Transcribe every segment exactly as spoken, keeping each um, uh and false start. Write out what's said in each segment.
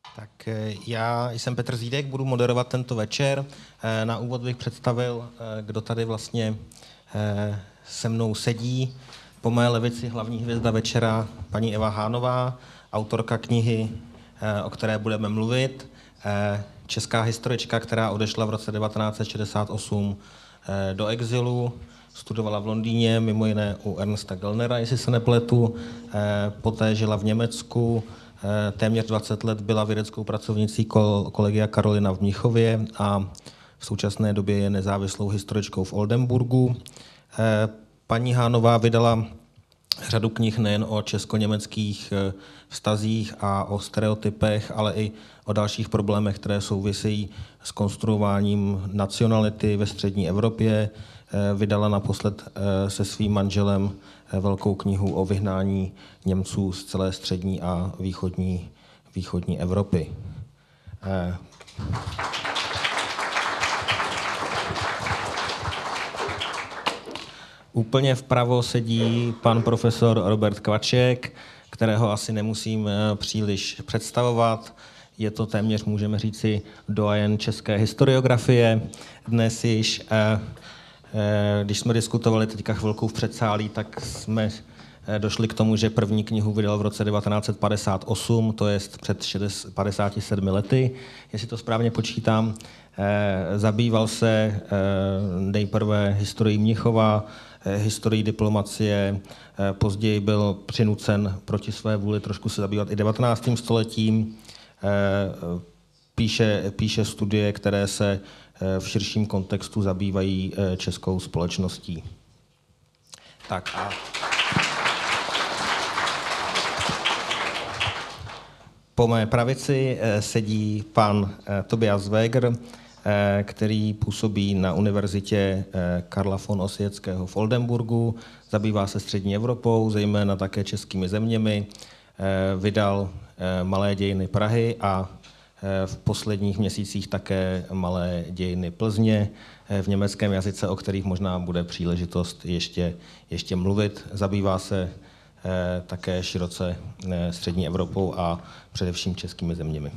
Tak já jsem Petr Zídek, budu moderovat tento večer. Na úvod bych představil, kdo tady vlastně se mnou sedí. Po mé levici hlavní hvězda večera paní Eva Hánová, autorka knihy, o které budeme mluvit. Česká historička, která odešla v roce devatenáct set šedesát osm do exilu, studovala v Londýně, mimo jiné u Ernsta Gellnera, jestli se nepletu, poté žila v Německu, téměř dvacet let byla vědeckou pracovnicí Collegia Carolina v Mnichově a v současné době je nezávislou historičkou v Oldenburgu. Paní Hánová vydala řadu knih nejen o česko-německých vztazích a o stereotypech, ale i o dalších problémech, které souvisejí s konstruováním nacionality ve střední Evropě. Vydala naposled se svým manželem velkou knihu o vyhnání Němců z celé střední a východní, východní Evropy. Úplně vpravo sedí pan profesor Robert Kvaček, kterého asi nemusím příliš představovat. Je to téměř, můžeme říci, doyen české historiografie. Dnes již, když jsme diskutovali teďka chvilku v předsálí, tak jsme došli k tomu, že první knihu vydal v roce devatenáct set padesát osm, to je před padesáti sedmi lety, jestli to správně počítám. Zabýval se nejprve historií Mnichova, historii diplomacie, později byl přinucen proti své vůli trošku se zabývat i devatenáctým stoletím. Píše, píše studie, které se v širším kontextu zabývají českou společností. Tak a po mé pravici sedí pan Tobias Weger, který působí na univerzitě Karla von Ossietzkého v Oldenburgu, zabývá se střední Evropou, zejména také českými zeměmi, vydal Malé dějiny Prahy a v posledních měsících také Malé dějiny Plzně v německém jazyce, o kterých možná bude příležitost ještě, ještě mluvit. Zabývá se také široce střední Evropou a především českými zeměmi.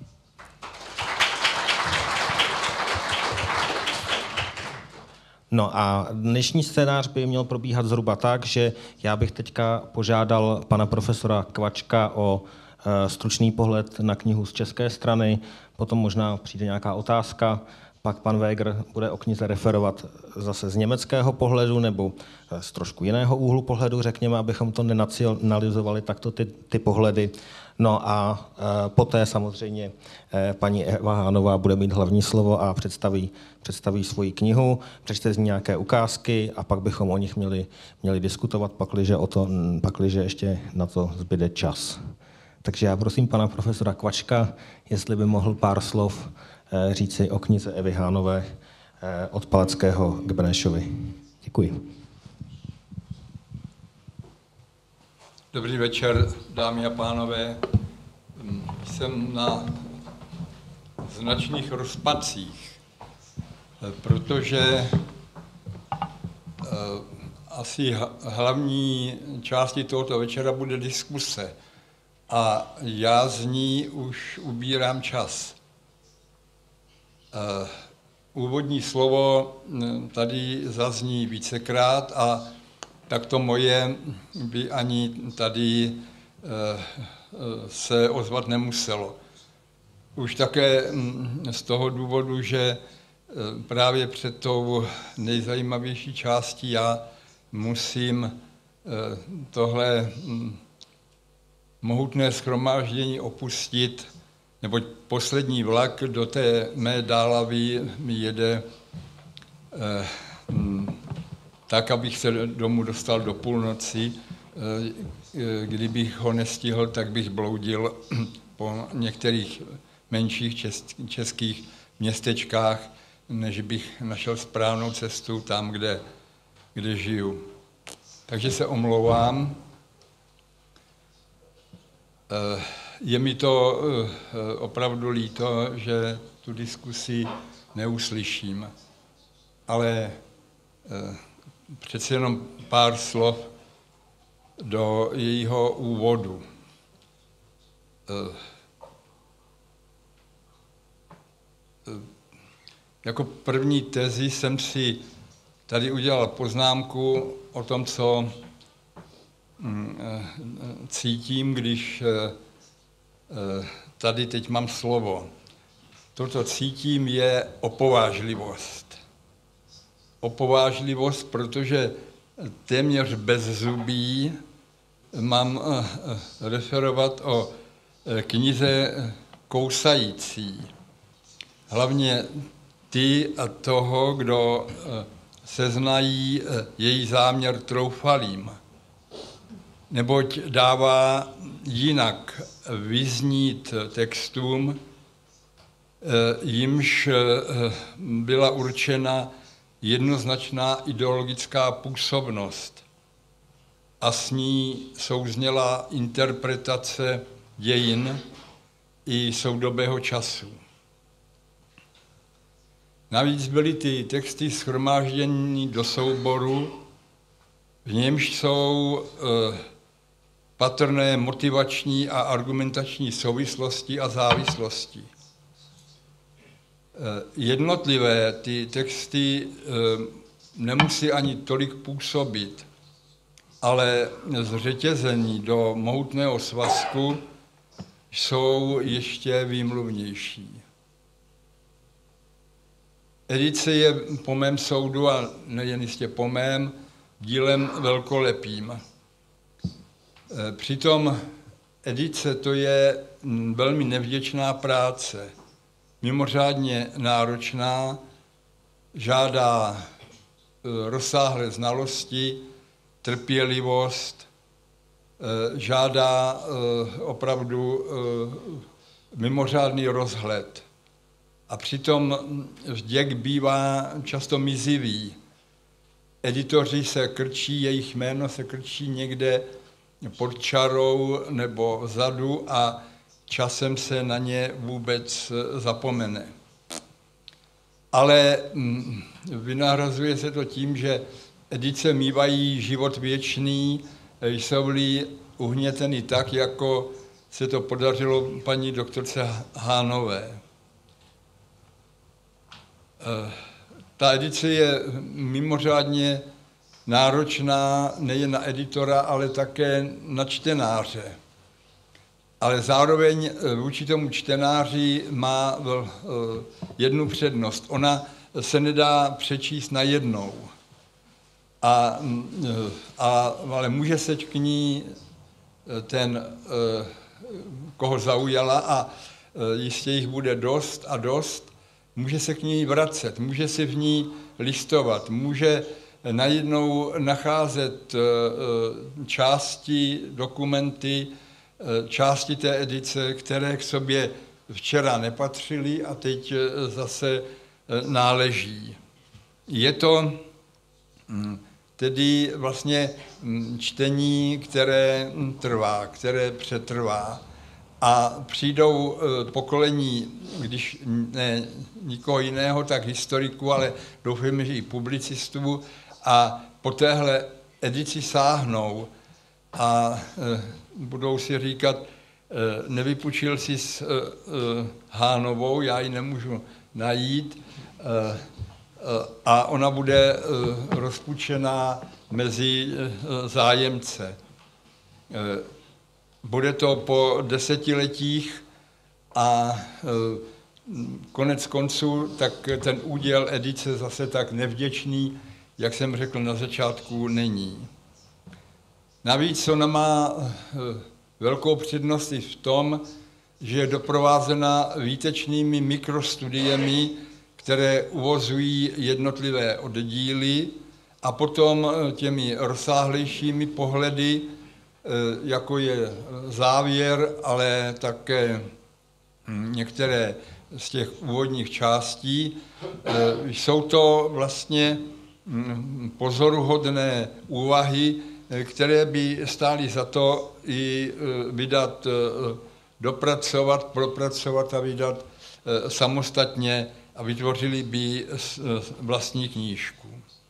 No a dnešní scénář by měl probíhat zhruba tak, že já bych teďka požádal pana profesora Kvačka o stručný pohled na knihu z české strany, potom možná přijde nějaká otázka, pak pan Weger bude o knize referovat zase z německého pohledu nebo z trošku jiného úhlu pohledu, řekněme, abychom to nenacionalizovali takto ty, ty pohledy. No a e, poté samozřejmě e, paní Eva Hánová bude mít hlavní slovo a představí, představí svoji knihu, přečte z ní nějaké ukázky a pak bychom o nich měli, měli diskutovat, pakliže, o to, pakliže ještě na to zbyde čas. Takže já prosím pana profesora Kvačka, jestli by mohl pár slov e, říci o knize Evy Hánové e, od Palackého k Benešovi. Děkuji. Dobrý večer, dámy a pánové. Jsem na značných rozpacích, protože asi hlavní částí tohoto večera bude diskuse a já z ní už ubírám čas. Úvodní slovo tady zazní vícekrát a tak to moje by ani tady se ozvat nemuselo. Už také z toho důvodu, že právě před tou nejzajímavější částí já musím tohle mohutné shromáždění opustit, neboť poslední vlak do té mé dálavy mi jede tak, abych se domů dostal do půlnoci. Kdybych ho nestihl, tak bych bloudil po některých menších českých městečkách, než bych našel správnou cestu tam, kde, kde žiju. Takže se omlouvám. Je mi to opravdu líto, že tu diskusi neuslyším, ale přece jenom pár slov do jejího úvodu. jako první tezi jsem si tady udělal poznámku o tom, co cítím, když tady teď mám slovo. Toto cítím je opovážlivost. Opovážlivost, protože téměř bez zubí mám referovat o knize Kousající. Hlavně ty a toho, kdo seznají její záměr troufalým, neboť dává jinak vyznít textům, jimž byla určena jednoznačná ideologická působnost a s ní souzněla interpretace dějin i soudobého času. Navíc byly ty texty shromážděny do souboru, v němž jsou eh, patrné motivační a argumentační souvislosti a závislosti. Eh, jednotlivé ty texty eh, nemusí ani tolik působit, ale zřetězení do mohutného svazku jsou ještě výmluvnější. Edice je po mém soudu, a nejen jistě po mém, dílem velkolepým. Přitom edice to je velmi nevděčná práce, mimořádně náročná, žádá rozsáhlé znalosti, trpělivost, žádá opravdu mimořádný rozhled. A přitom vděk bývá často mizivý. Editoři se krčí, jejich jméno se krčí někde pod čarou nebo vzadu a časem se na ně vůbec zapomene. Ale vynahrazuje se to tím, že edice mívají život věčný, jsou-li uhněteny tak, jako se to podařilo paní doktorce Hánové. Ta edice je mimořádně náročná nejen na editora, ale také na čtenáře. Ale zároveň vůči tomu čtenáři má jednu přednost. Ona se nedá přečíst najednou, a, a, ale může se k ní ten, koho zaujala, a jistě jich bude dost a dost, může se k ní vracet, může si v ní listovat, může najednou nacházet části, dokumenty, části té edice, které k sobě včera nepatřily a teď zase náleží. Je to tedy vlastně čtení, které trvá, které přetrvá. A přijdou pokolení, když ne nikoho jiného, tak historiků, ale doufejme, že i publicistů, a po téhle edici sáhnou a budou si říkat, nevypučil jsi s Hánovou, já ji nemůžu najít, a ona bude rozpučená mezi zájemce. Bude to po desetiletích a konec konců, tak ten úděl edice zase tak nevděčný, jak jsem řekl na začátku, není. Navíc ona má velkou přednost i v tom, že je doprovázena výtečnými mikrostudiemi, které uvozují jednotlivé oddíly, a potom těmi rozsáhlejšími pohledy, jako je závěr, ale také některé z těch úvodních částí. Jsou to vlastně pozoruhodné úvahy, které by stály za to i vydat, dopracovat, propracovat a vydat samostatně, a vytvořili by vlastní knížku.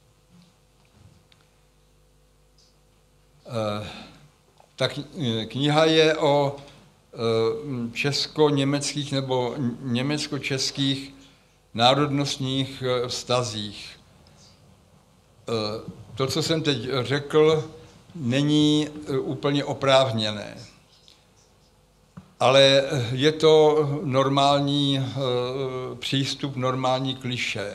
Ta kniha je o česko-německých nebo německo-českých národnostních vztazích. To, co jsem teď řekl, není úplně oprávněné, ale je to normální přístup, normální klišé.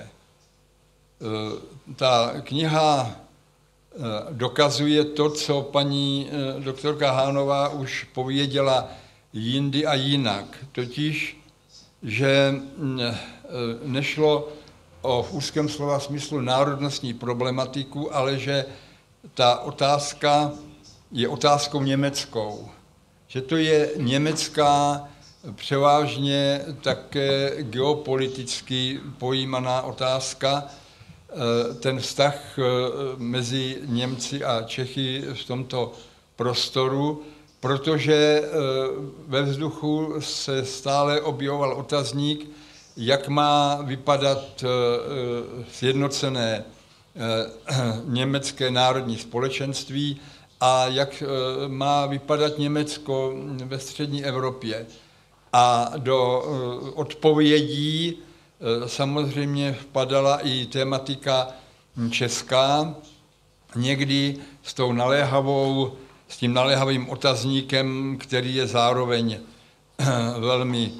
Ta kniha dokazuje to, co paní doktorka Hánová už pověděla jindy a jinak, totiž, že nešlo o v úzkém slova smyslu národnostní problematiku, ale že ta otázka je otázkou německou. Že to je německá, převážně také geopoliticky pojímaná otázka, ten vztah mezi Němci a Čechy v tomto prostoru, protože ve vzduchu se stále objevoval otazník, jak má vypadat sjednocené německé národní společenství a jak má vypadat Německo ve střední Evropě. A do odpovědí samozřejmě vpadala i tematika česká, někdy s tou naléhavou, s tím naléhavým otazníkem, který je zároveň velmi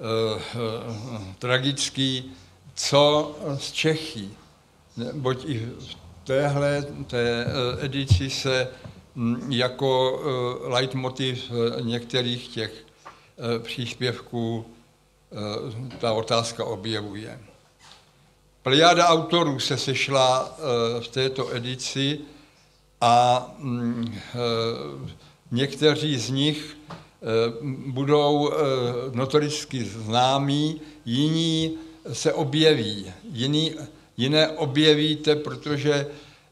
tragický, co z Čechy. Neboť i v téhle té edici se jako leitmotiv některých těch příspěvků ta otázka objevuje. Plejáda autorů se sešla v této edici a někteří z nich budou notoricky známí, jiní se objeví, jiní, jiné objevíte, protože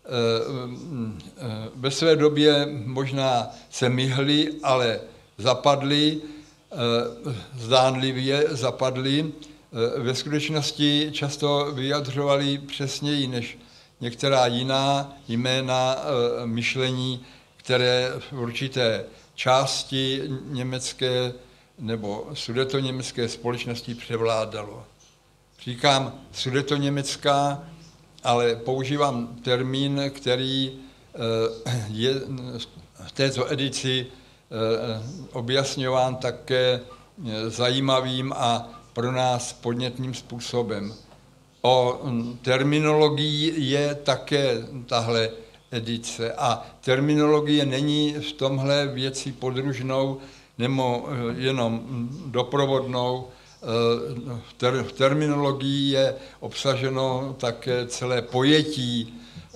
ve své době možná se myhli, ale zapadli, zdánlivě zapadli, ve skutečnosti často vyjadřovali přesněji než některá jiná jména myšlení, které v určité části německé nebo sudetoněmecké společnosti převládalo. Říkám sudetoněmecká, ale používám termín, který je v této edici objasňován také zajímavým a pro nás podnětným způsobem. O terminologii je také tahle edice a terminologie není v tomhle věci podružnou nebo jenom doprovodnou. V terminologii je obsaženo také celé pojetí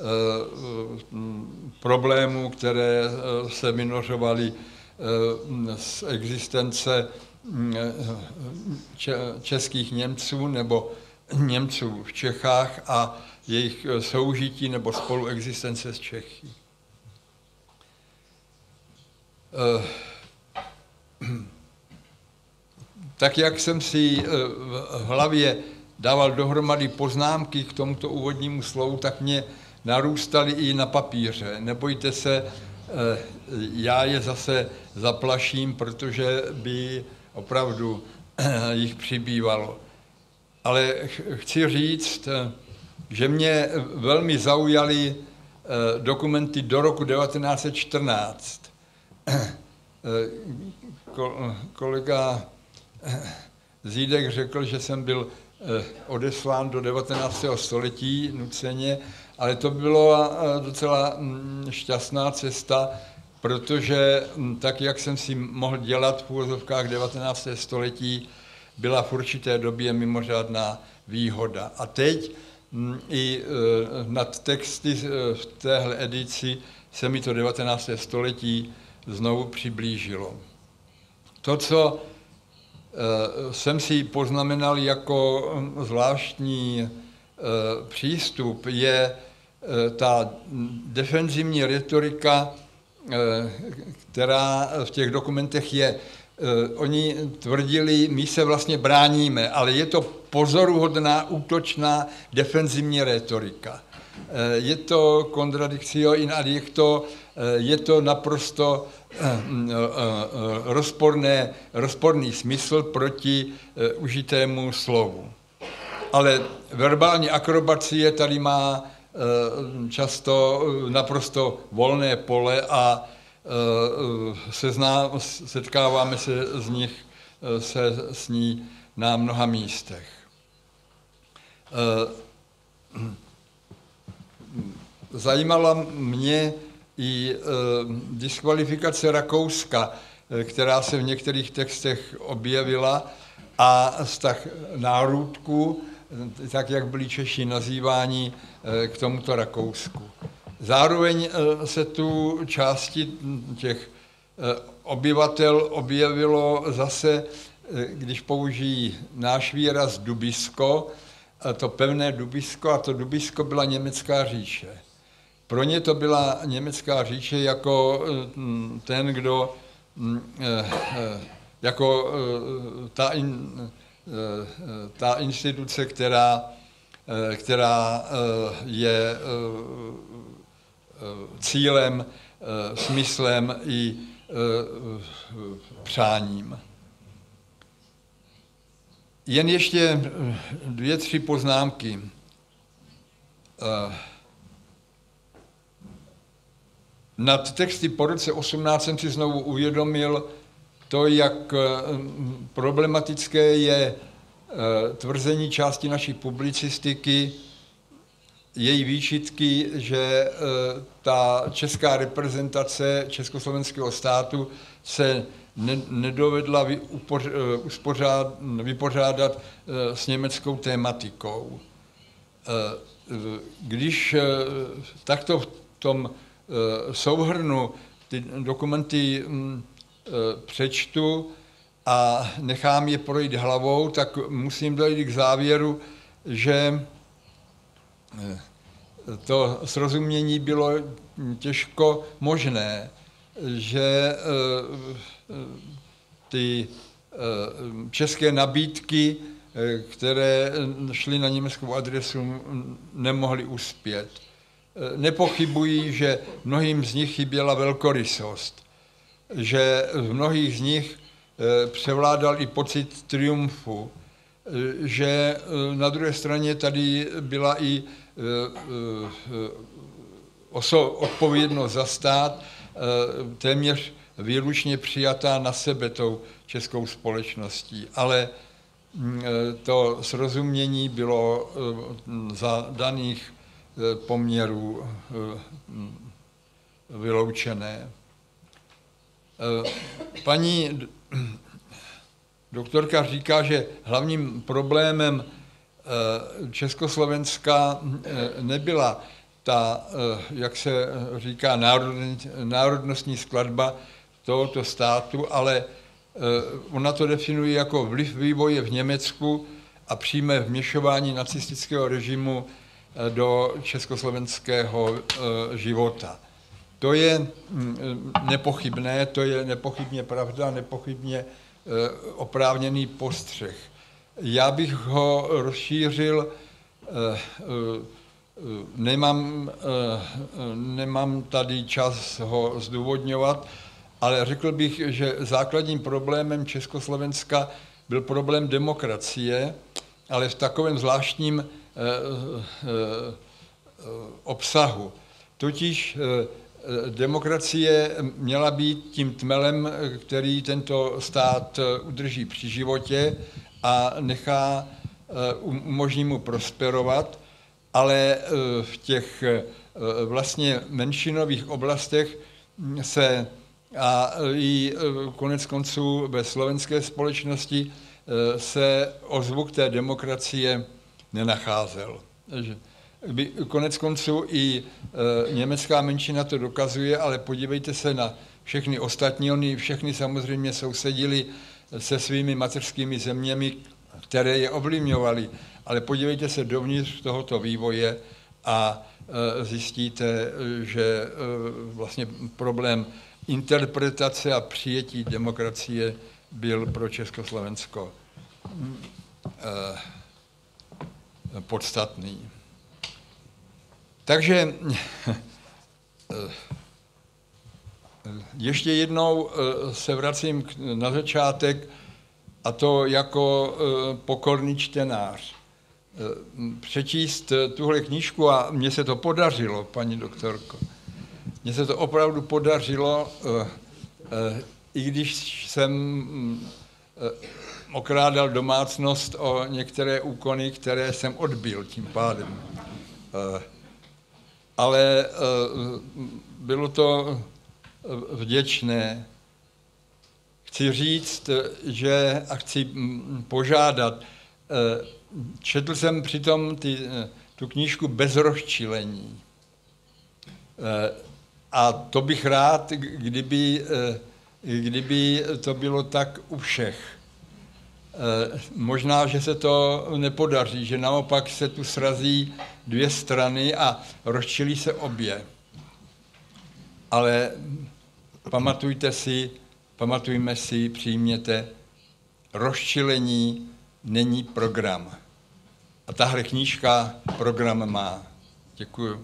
problémů, které se vynořovaly z existence českých Němců nebo Němců v Čechách a jejich soužití nebo spoluexistence s Čechy. Tak jak jsem si v hlavě dával dohromady poznámky k tomuto úvodnímu slovu, tak mě narůstaly i na papíře. Nebojte se, já je zase zaplaším, protože by opravdu jich přibývalo. Ale chci říct, že mě velmi zaujaly dokumenty do roku devatenáct set čtrnáct. Kolega Zídek řekl, že jsem byl odeslán do devatenáctého století nuceně, ale to byla docela šťastná cesta, protože tak, jak jsem si mohl dělat v úvozovkách devatenáctého století, byla v určité době mimořádná výhoda. A teď i nad texty v téhle edici se mi to devatenácté století znovu přiblížilo. To, co jsem si poznamenal jako zvláštní přístup, je ta defenzivní retorika, která v těch dokumentech je. Oni tvrdili, my se vlastně bráníme, ale je to pozoruhodná, útočná, defenzivní retorika. Je to contradictio in adjecto, je to naprosto rozporné, rozporný smysl proti užitému slovu. ale verbální akrobacie tady má často naprosto volné pole a sezná, setkáváme se z nich se s ní na mnoha místech. Zajímala mě i diskvalifikace Rakouska, která se v některých textech objevila, a vztah národků, tak jak byli Češi nazýváni, k tomuto Rakousku. Zároveň se tu části těch obyvatel objevilo zase, když použijí náš výraz dubisko, to pevné dubisko, a to dubisko byla německá říše. Pro ně to byla německá říše jako ten, kdo, jako ta, in, ta instituce, která, která je cílem, smyslem i přáním. Jen ještě dvě, tři poznámky. Nad texty po roce osmnáct jsem si znovu uvědomil to, jak problematické je tvrzení části naší publicistiky, její výčitky, že ta česká reprezentace československého státu se nedovedla vypořádat s německou tématikou. Když takto v tom souhrnu ty dokumenty přečtu a nechám je projít hlavou, tak musím dojít k závěru, že to srozumění bylo těžko možné, že ty české nabídky, které šly na německou adresu, nemohly uspět. Nepochybuji, že mnohým z nich chyběla velkorysost, že v mnohých z nich převládal i pocit triumfu, že na druhé straně tady byla i odpovědnost za stát, téměř výlučně přijatá na sebe tou českou společností. Ale to srozumění bylo za daných poměrů vyloučené. Paní doktorka říká, že hlavním problémem Československa nebyla ta, jak se říká, národnostní skladba tohoto státu, ale ona to definuje jako vliv vývoje v Německu a přímé vměšování nacistického režimu do československého života. To je nepochybné, to je nepochybně pravda, nepochybně oprávněný postřeh. Já bych ho rozšířil, nemám, nemám tady čas ho zdůvodňovat, ale řekl bych, že základním problémem Československa byl problém demokracie, ale v takovém zvláštním obsahu. Totiž demokracie měla být tím tmelem, který tento stát udrží při životě a nechá, umožní mu prosperovat, ale v těch vlastně menšinových oblastech se a i konec konců ve slovenské společnosti se ozvuk té demokracie nenacházel. Konec konců i německá menšina to dokazuje, ale podívejte se na všechny ostatní. Oni všechny samozřejmě sousedili se svými mateřskými zeměmi, které je ovlivňovaly. Ale podívejte se dovnitř tohoto vývoje a zjistíte, že vlastně problém interpretace a přijetí demokracie byl pro Československo podstatný. Takže ještě jednou se vracím na začátek, a to jako pokorný čtenář. přečíst tuhle knížku a mně se to podařilo, paní doktorko. Mně se to opravdu podařilo, i když jsem okrádal domácnost o některé úkony, které jsem odbyl tím pádem. Ale bylo to vděčné. Chci říct, že a chci požádat, četl jsem přitom ty, tu knížku bez rozčilení. A to bych rád, kdyby, kdyby to bylo tak u všech. Možná, že se to nepodaří, že naopak se tu srazí dvě strany a rozčilí se obě. Ale pamatujte si, pamatujme si, přijměte, rozčilení není program. A tahle knížka program má. Děkuju.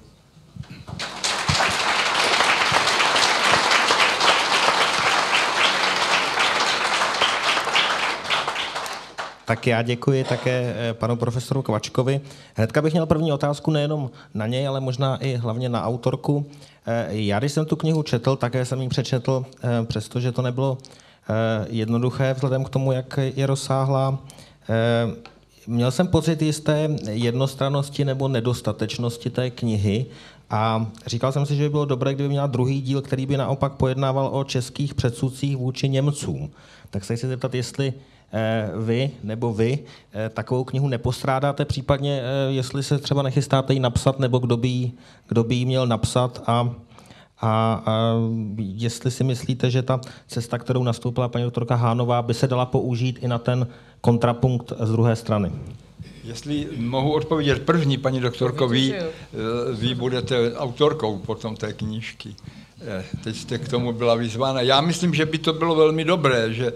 Tak já děkuji také panu profesoru Kvačkovi. Hnedka bych měl první otázku nejenom na něj, ale možná i hlavně na autorku. Já, když jsem tu knihu četl, také jsem ji přečetl, přestože to nebylo jednoduché vzhledem k tomu, jak je rozsáhlá. Měl jsem pocit jisté jednostrannosti nebo nedostatečnosti té knihy a říkal jsem si, že by bylo dobré, kdyby měla druhý díl, který by naopak pojednával o českých předsudcích vůči Němcům. Tak se chci zeptat, jestli vy nebo vy takovou knihu nepostrádáte, případně jestli se třeba nechystáte ji napsat, nebo kdo by ji, kdo by ji měl napsat a, a, a jestli si myslíte, že ta cesta, kterou nastoupila paní doktorka Hánová, by se dala použít i na ten kontrapunkt z druhé strany. Jestli mohu odpovědět první, paní doktorko, vy, vy budete autorkou potom té knížky. Teď jste k tomu byla vyzvána. Já myslím, že by to bylo velmi dobré, že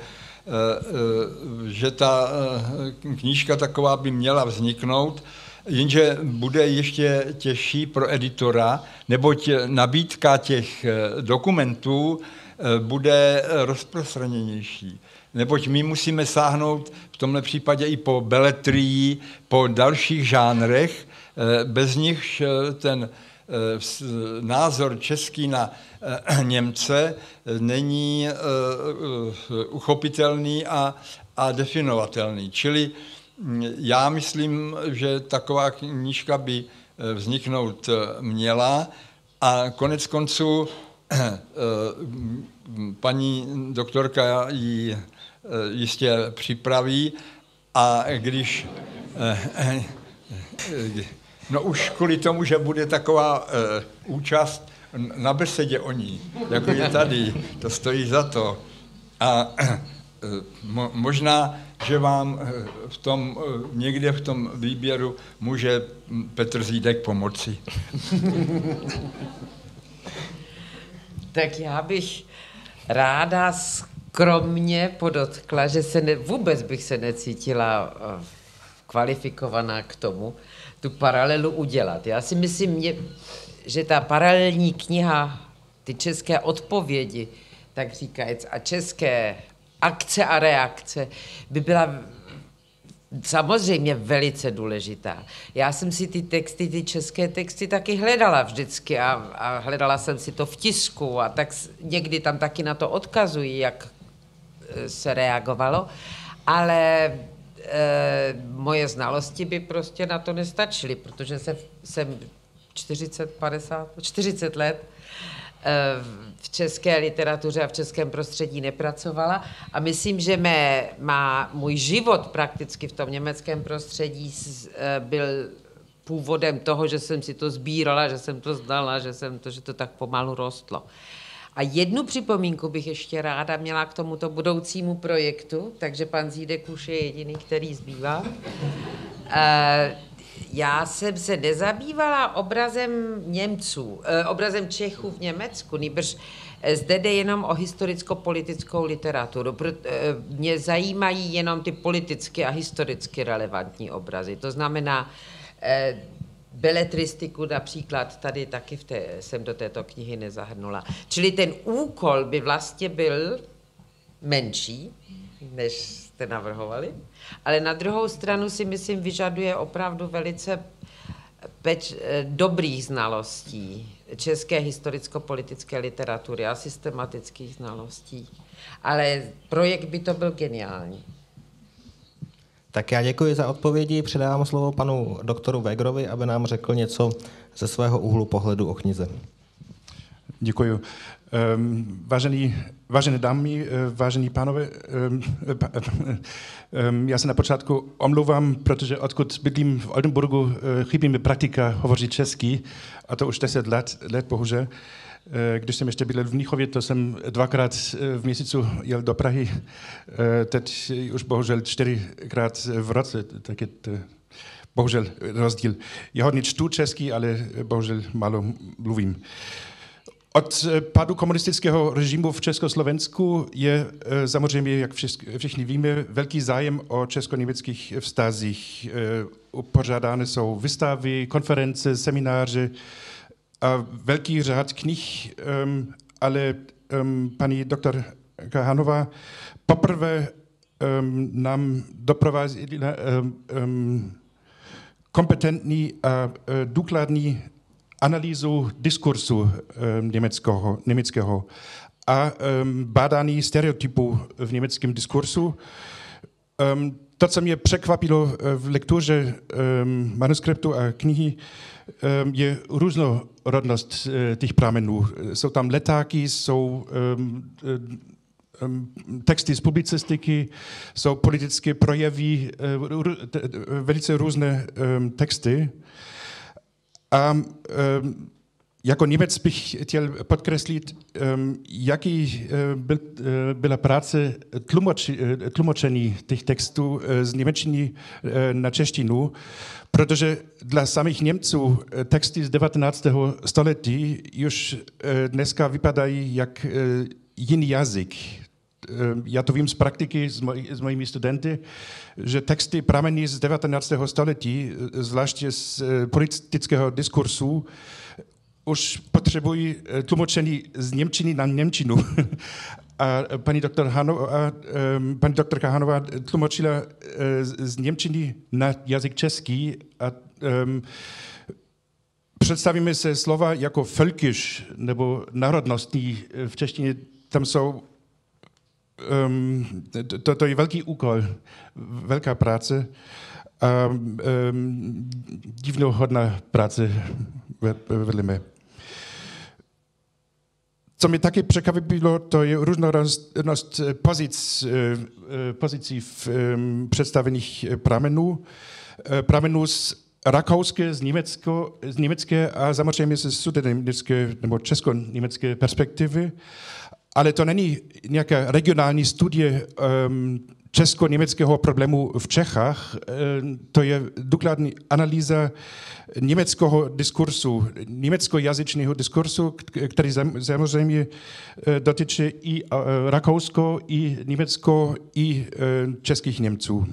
že ta knížka taková by měla vzniknout, jenže bude ještě těžší pro editora, neboť nabídka těch dokumentů bude rozprostřeněnější. Neboť my musíme sáhnout v tomhle případě i po beletrii, po dalších žánrech, bez nichž ten názor český na Němce není uchopitelný a, a definovatelný. Čili já myslím, že taková knížka by vzniknout měla a konec konců paní doktorka ji jistě připraví a když no už kvůli tomu, že bude taková uh, účast na besedě o ní, jako je tady, to stojí za to. A uh, mo, možná, že vám uh, v tom, uh, někde v tom výběru může Petr Zídek pomoci. Tak já bych ráda skromně podotkla, že se ne, vůbec bych se necítila uh, kvalifikovaná k tomu, tu paralelu udělat. Já si myslím, že ta paralelní kniha, ty české odpovědi, tak říkajíc, a české akce a reakce by byla samozřejmě velice důležitá. Já jsem si ty texty, ty české texty taky hledala vždycky a, a hledala jsem si to v tisku a tak někdy tam taky na to odkazují, jak se reagovalo, ale E, moje znalosti by prostě na to nestačily, protože jsem, jsem čtyřicet, padesát, čtyřicet let e, v české literatuře a v českém prostředí nepracovala a myslím, že mé, má můj život prakticky v tom německém prostředí e, byl původem toho, že jsem si to sbírala, že jsem to znala, že, jsem to, že to tak pomalu rostlo. A jednu připomínku bych ještě ráda měla k tomuto budoucímu projektu, takže pan Zídek už je jediný, který zbývá. Já jsem se nezabývala obrazem Němců, obrazem Čechů v Německu, nýbrž zde jde jenom o historicko-politickou literaturu. Mě zajímají jenom ty politicky a historicky relevantní obrazy. To znamená, beletristiku například tady taky v té, jsem do této knihy nezahrnula. Čili ten úkol by vlastně byl menší, než jste navrhovali. Ale na druhou stranu si myslím, vyžaduje opravdu velice peč, dobrých znalostí české historicko-politické literatury a systematických znalostí. Ale projekt by to byl geniální. Tak já děkuji za odpovědi. Předávám slovo panu doktoru Wegerovi, aby nám řekl něco ze svého úhlu pohledu o knize. Děkuji. Um, vážený, vážené dámy, vážení pánové, um, um, já se na počátku omlouvám, protože odkud bydlím v Oldenburgu, chybí mi praktika hovořit česky, a to už deset let, let bohužel. Když jsem ještě bydlel v Mnichově, to jsem dvakrát v měsícu jel do Prahy, teď už bohužel čtyřikrát v roce, tak je to bohužel rozdíl. Já hodně čtu česky, ale bohužel málo mluvím. Od pádu komunistického režimu v Československu je samozřejmě, jak všichni víme, velký zájem o česko-německých vztazích. Pořádány jsou výstavy, konference, semináře a velký řád knih, ale paní doktorka Hanová poprvé nám doprovázela kompetentní a důkladný analýzu diskursu německého, německého a bádání stereotypů v německém diskursu. To, co mě překvapilo v lektuře manuskriptu a knihy, je různorodnost těch pramenů. Jsou tam letáky, jsou texty z publicistiky, jsou politické projevy, velice různé texty. A um, jako Němec bych chtěl podkreslit, um, jaký uh, byl, uh, byla práce tlumoči, uh, tlumočení těch textů uh, z němčiny uh, na češtinu, protože dla samých Němců uh, texty z devatenáctého století už uh, dneska vypadají jak uh, jiný jazyk. Já to vím z praktiky s, moj, s mojimi studenty, že texty pramení z devatenáctého století, zvláště z politického diskursu, už potřebují tlumočení z němčiny na němčinu. A paní, doktor Hanová, paní doktorka Hanová tlumočila z němčiny na jazyk český a um, představíme se slova jako völkisch nebo národnostní v češtině, tam jsou Um, to, to je velký úkol, velká práce a um, divnohodná práce vedle mě. Co mě taky překvapilo, to je různorodost pozic, pozicí v um, představených pramenů. Pramenů z rakouské, z, Německo, z německé a samozřejmě ze sudetoněmecké nebo česko-německé perspektivy. Ale to není nějaká regionální studie um, česko-německého problému v Čechách, um, to je důkladná analýza německého diskursu, německojazyčného diskursu, který samozřejmě dotyče i uh, Rakousko, i Německo, i uh, českých Němců.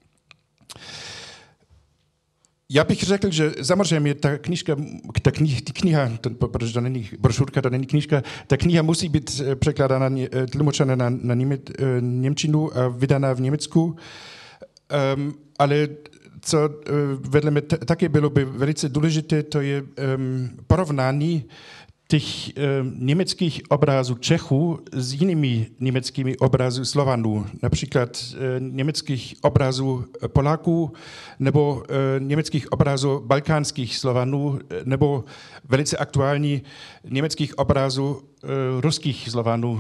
Já bych řekl, že samozřejmě ta knížka, ta kniha, kniha to, protože to není brožurka, to není knížka, ta kniha musí být překládána, tlumočena na, na něme, němčinu a vydána v Německu, um, ale co vedle mě t- také bylo by velice důležité, to je um, porovnání těch um, německých obrazů Čechů s jinými německými obrazy Slovanů, například uh, německých obrazů Poláků nebo uh, německých obrazů balkánských Slovanů nebo velice aktuální německých obrazů uh, ruských Slovanů.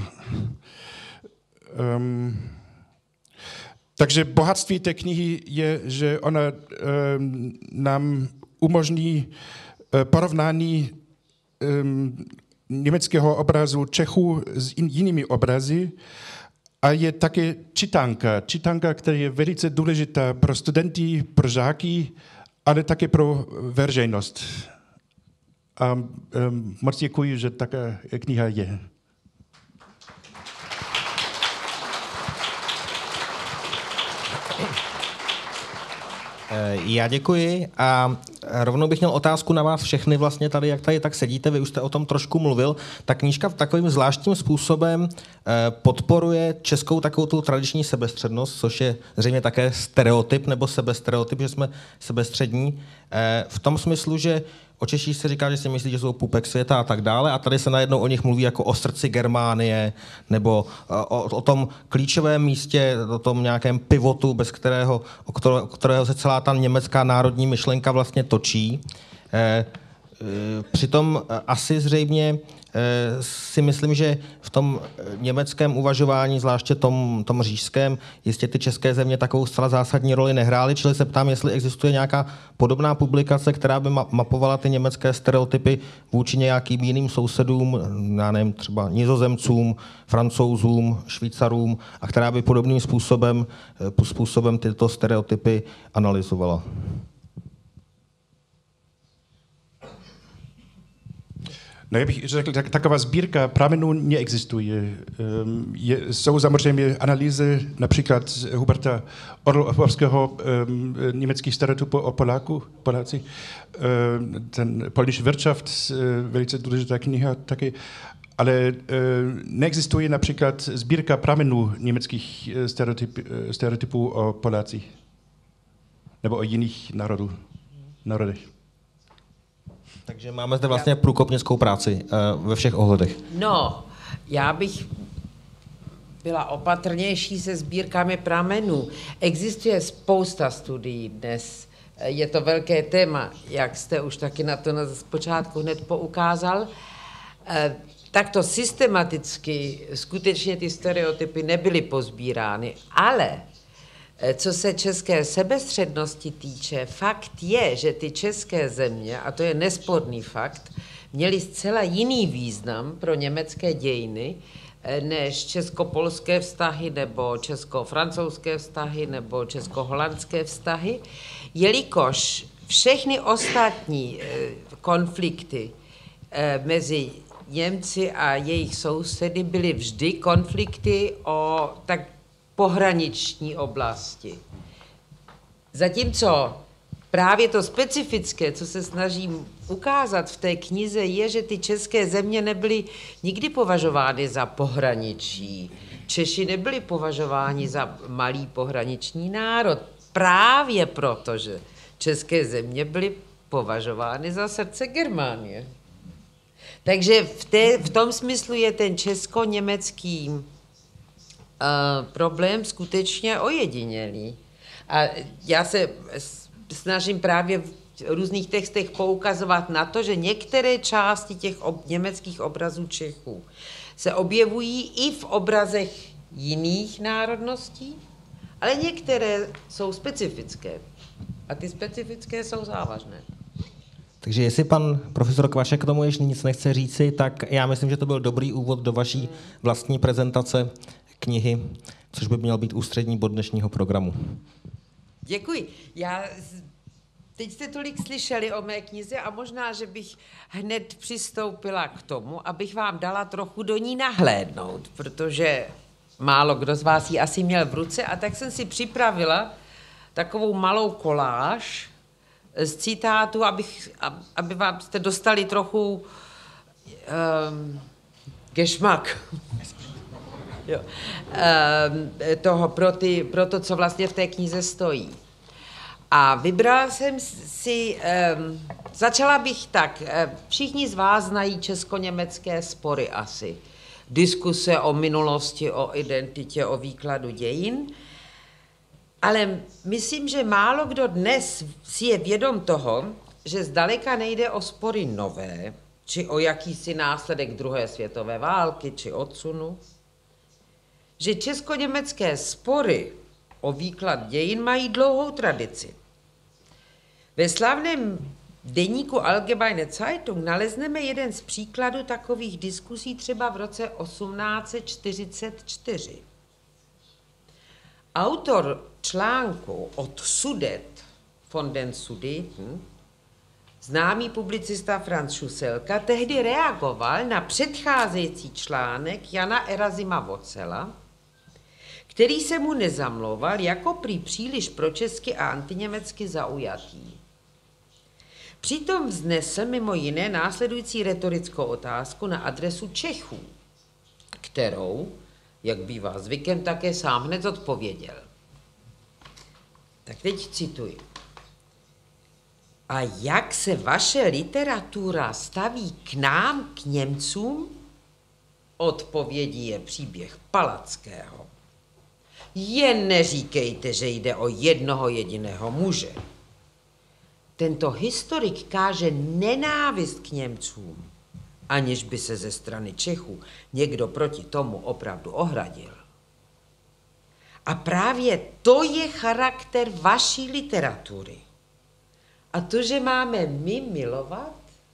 Um, takže bohatství té knihy je, že ona um, nám umožní uh, porovnání Um, německého obrazu Čechů s in, jinými obrazy a je také čitánka. Čitánka, která je velice důležitá pro studenty, pro žáky, ale také pro veřejnost. A um, moc děkuji, že taká kniha je. Já děkuji a rovnou bych měl otázku na vás všechny vlastně tady, jak tady tak sedíte, vy už jste o tom trošku mluvil. Ta knížka v takovým zvláštním způsobem podporuje českou takovou tu tradiční sebestřednost, což je zřejmě také stereotyp nebo sebestereotyp, že jsme sebestřední. V tom smyslu, že o Češích se říká, že si myslí, že jsou pupek světa a tak dále, a tady se najednou o nich mluví jako o srdci Germánie, nebo o, o tom klíčovém místě, o tom nějakém pivotu, bez kterého, o kterého, kterého se celá ta německá národní myšlenka vlastně točí. E, e, přitom asi zřejmě e, si myslím, že v tom německém uvažování, zvláště tom, tom říšském, jistě ty české země takovou zcela zásadní roli nehrály, čili se ptám, jestli existuje nějaká podobná publikace, která by ma- mapovala ty německé stereotypy vůči nějakým jiným sousedům, já nevím, třeba Nizozemcům, Francouzům, Švýcarům, a která by podobným způsobem, způsobem tyto stereotypy analyzovala. No, já bych řekl, tak, taková sbírka pramenů neexistuje. Je, jsou samozřejmě analýzy například Huberta Orlowského um, německých stereotypů o Poláku, Poláci. Um, ten Polnische Wirtschaft, uh, velice důležitá kniha taky. Ale uh, neexistuje například sbírka pramenů německých stereotyp, stereotypů o Polácích. Nebo o jiných národů, národech. Takže máme zde vlastně průkopnickou práci uh, ve všech ohledech. No, já bych byla opatrnější se sbírkami pramenů. Existuje spousta studií dnes. Je to velké téma, jak jste už taky na to na počátku hned poukázal. Takto systematicky skutečně ty stereotypy nebyly pozbírány, ale co se české sebestřednosti týče, fakt je, že ty české země, a to je nesporný fakt, měly zcela jiný význam pro německé dějiny, než česko-polské vztahy, nebo česko-francouzské vztahy, nebo česko-holandské vztahy, jelikož všechny ostatní konflikty mezi Němci a jejich sousedy byly vždy konflikty o tak pohraniční oblasti. Zatímco právě to specifické, co se snažím ukázat v té knize, je, že ty české země nebyly nikdy považovány za pohraničí. Češi nebyli považováni za malý pohraniční národ. Právě proto, že české země byly považovány za srdce Germánie. Takže v, té, v tom smyslu je ten česko-německý Uh, problém skutečně ojedinělý. A já se snažím právě v různých textech poukazovat na to, že některé části těch ob- německých obrazů Čechů se objevují i v obrazech jiných národností, ale některé jsou specifické. A ty specifické jsou závažné. Takže jestli pan profesor Kvašek k tomu ještě nic nechce říci, tak já myslím, že to byl dobrý úvod do vaší vlastní prezentace knihy, což by měl být ústřední bod dnešního programu. Děkuji. Já, teď jste tolik slyšeli o mé knize a možná, že bych hned přistoupila k tomu, abych vám dala trochu do ní nahlédnout, protože málo kdo z vás ji asi měl v ruce, a tak jsem si připravila takovou malou koláž z citátu, abych, aby vám jste dostali trochu um, geschmack. Jo. Um, toho pro, ty, pro to, co vlastně v té knize stojí. A vybrala jsem si, um, začala bych tak, všichni z vás znají česko-německé spory asi. Diskuse o minulosti, o identitě, o výkladu dějin. Ale myslím, že málo kdo dnes si je vědom toho, že zdaleka nejde o spory nové, či o jakýsi následek druhé světové války, či odsunu. Že česko-německé spory o výklad dějin mají dlouhou tradici. Ve slavném deníku Allgemeine Zeitung nalezneme jeden z příkladů takových diskusí třeba v roce osmnáct set čtyřicet čtyři. Autor článku Od Sudet von den Sudeten, známý publicista Franz Schuselka, tehdy reagoval na předcházející článek Jana Erazima Vocela, který se mu nezamlouval jako prý příliš pročesky a antiněmecky zaujatý. Přitom vznesl mimo jiné následující retorickou otázku na adresu Čechů, kterou, jak bývá zvykem, také sám hned odpověděl. Tak teď cituji. A jak se vaše literatura staví k nám, k Němcům? Odpovědí je příběh Palackého. Jen neříkejte, že jde o jednoho jediného muže. Tento historik káže nenávist k Němcům, aniž by se ze strany Čechů někdo proti tomu opravdu ohradil. A právě to je charakter vaší literatury. A to, že máme my milovat?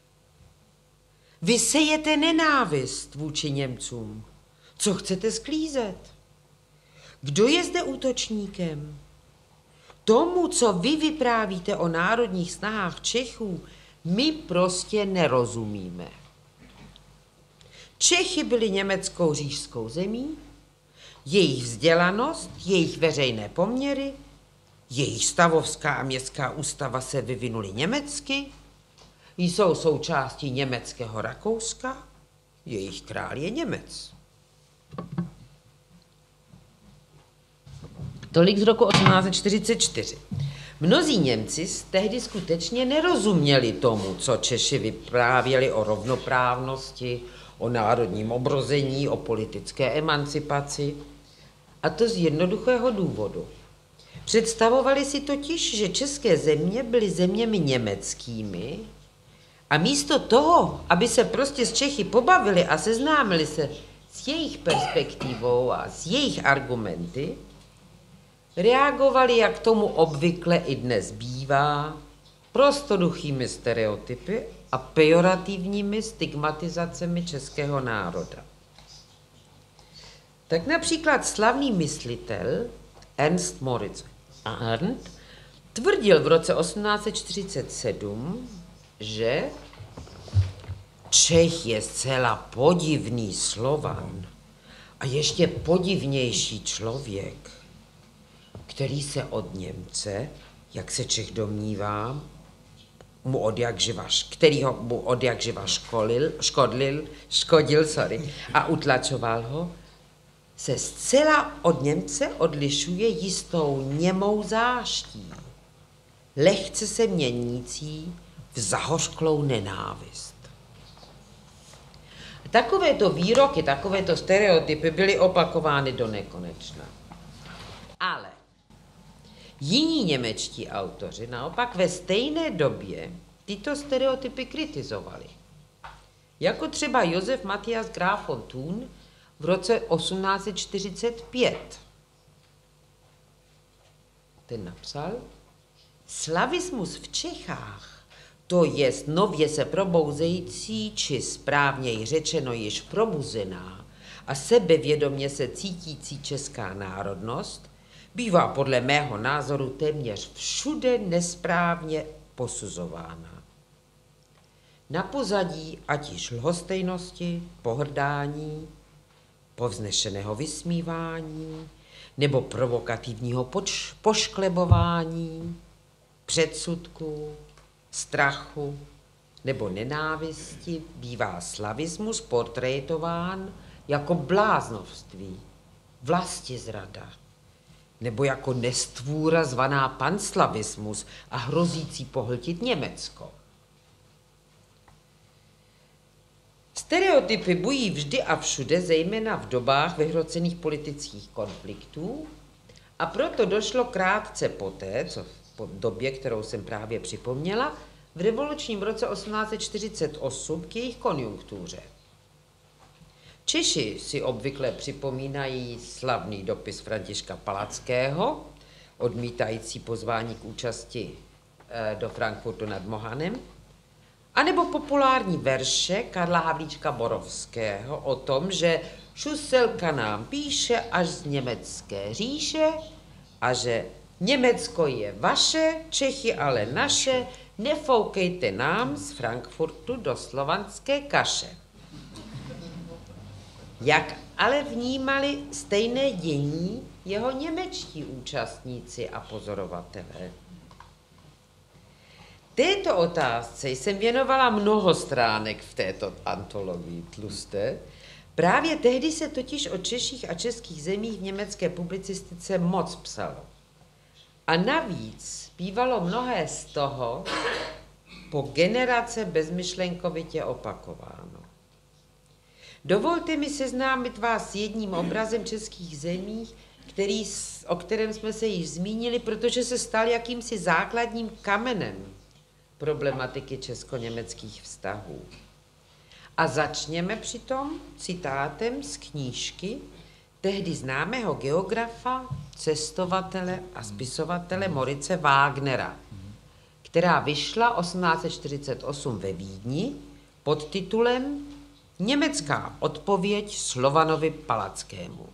Vy sejete nenávist vůči Němcům. Co chcete sklízet? Kdo je zde útočníkem? Tomu, co vy vyprávíte o národních snahách Čechů, my prostě nerozumíme. Čechy byli německou říšskou zemí, jejich vzdělanost, jejich veřejné poměry, jejich stavovská a městská ústava se vyvinuly německy, jsou součástí německého Rakouska, jejich král je Němec. Tolik z roku osmnáct set čtyřicet čtyři. Mnozí Němci tehdy skutečně nerozuměli tomu, co Češi vyprávěli o rovnoprávnosti, o národním obrození, o politické emancipaci. A to z jednoduchého důvodu. Představovali si totiž, že české země byly zeměmi německými a místo toho, aby se prostě s Čechy pobavili a seznámili se s jejich perspektivou a s jejich argumenty, reagovali, jak tomu obvykle i dnes bývá, prostoduchými stereotypy a pejorativními stigmatizacemi českého národa. Tak například slavný myslitel Ernst Moritz Arndt tvrdil v roce osmnáct set čtyřicet sedm, že Čech je zcela podivný Slovan a ještě podivnější člověk, který se od Němce, jak se Čech domnívá, mu odjakživa, který ho mu odjakživa školil, škodlil, škodil sorry, a utlačoval ho, se zcela od Němce odlišuje jistou němou záští, lehce se měnící v zahořklou nenávist. Takovéto výroky, takovéto stereotypy byly opakovány do nekonečna. Ale jiní němečtí autoři naopak ve stejné době tyto stereotypy kritizovali. Jako třeba Josef Matthias Graf von Thun v roce osmnáct set čtyřicet pět. Ten napsal: slavismus v Čechách, to jest nově se probouzející, či správněji řečeno již probuzená a sebevědomě se cítící česká národnost, bývá podle mého názoru téměř všude nesprávně posuzována. Na pozadí ať již lhostejnosti, pohrdání, povznešeného vysmívání nebo provokativního poč- pošklebování, předsudku, strachu nebo nenávisti bývá slavismus portrétován jako bláznovství, vlastizrada, nebo jako nestvůra zvaná panslavismus a hrozící pohltit Německo. Stereotypy bují vždy a všude, zejména v dobách vyhrocených politických konfliktů, a proto došlo krátce poté, co po době, kterou jsem právě připomněla, v revolučním roce osmnáct set čtyřicet osm k jejich konjunktuře. Češi si obvykle připomínají slavný dopis Františka Palackého, odmítající pozvání k účasti do Frankfurtu nad Mohanem, anebo populární verše Karla Havlíčka Borovského o tom, že Šuselka nám píše až z německé říše a že Německo je vaše, Čechy ale naše, nefoukejte nám z Frankfurtu do slovanské kaše. Jak ale vnímali stejné dění jeho němečtí účastníci a pozorovatelé. Této otázce jsem věnovala mnoho stránek v této antologii tlusté. Právě tehdy se totiž o Češích a českých zemích v německé publicistice moc psalo. A navíc bývalo mnohé z toho po generace bezmyšlenkovitě opakováno. Dovolte mi seznámit vás s jedním obrazem českých zemí, který, o kterém jsme se již zmínili, protože se stal jakýmsi základním kamenem problematiky česko-německých vztahů. A začněme přitom citátem z knížky tehdy známého geografa, cestovatele a spisovatele Moritze Wagnera, která vyšla osmnáct set čtyřicet osm ve Vídni pod titulem Německá odpověď Slovanovi Palackému.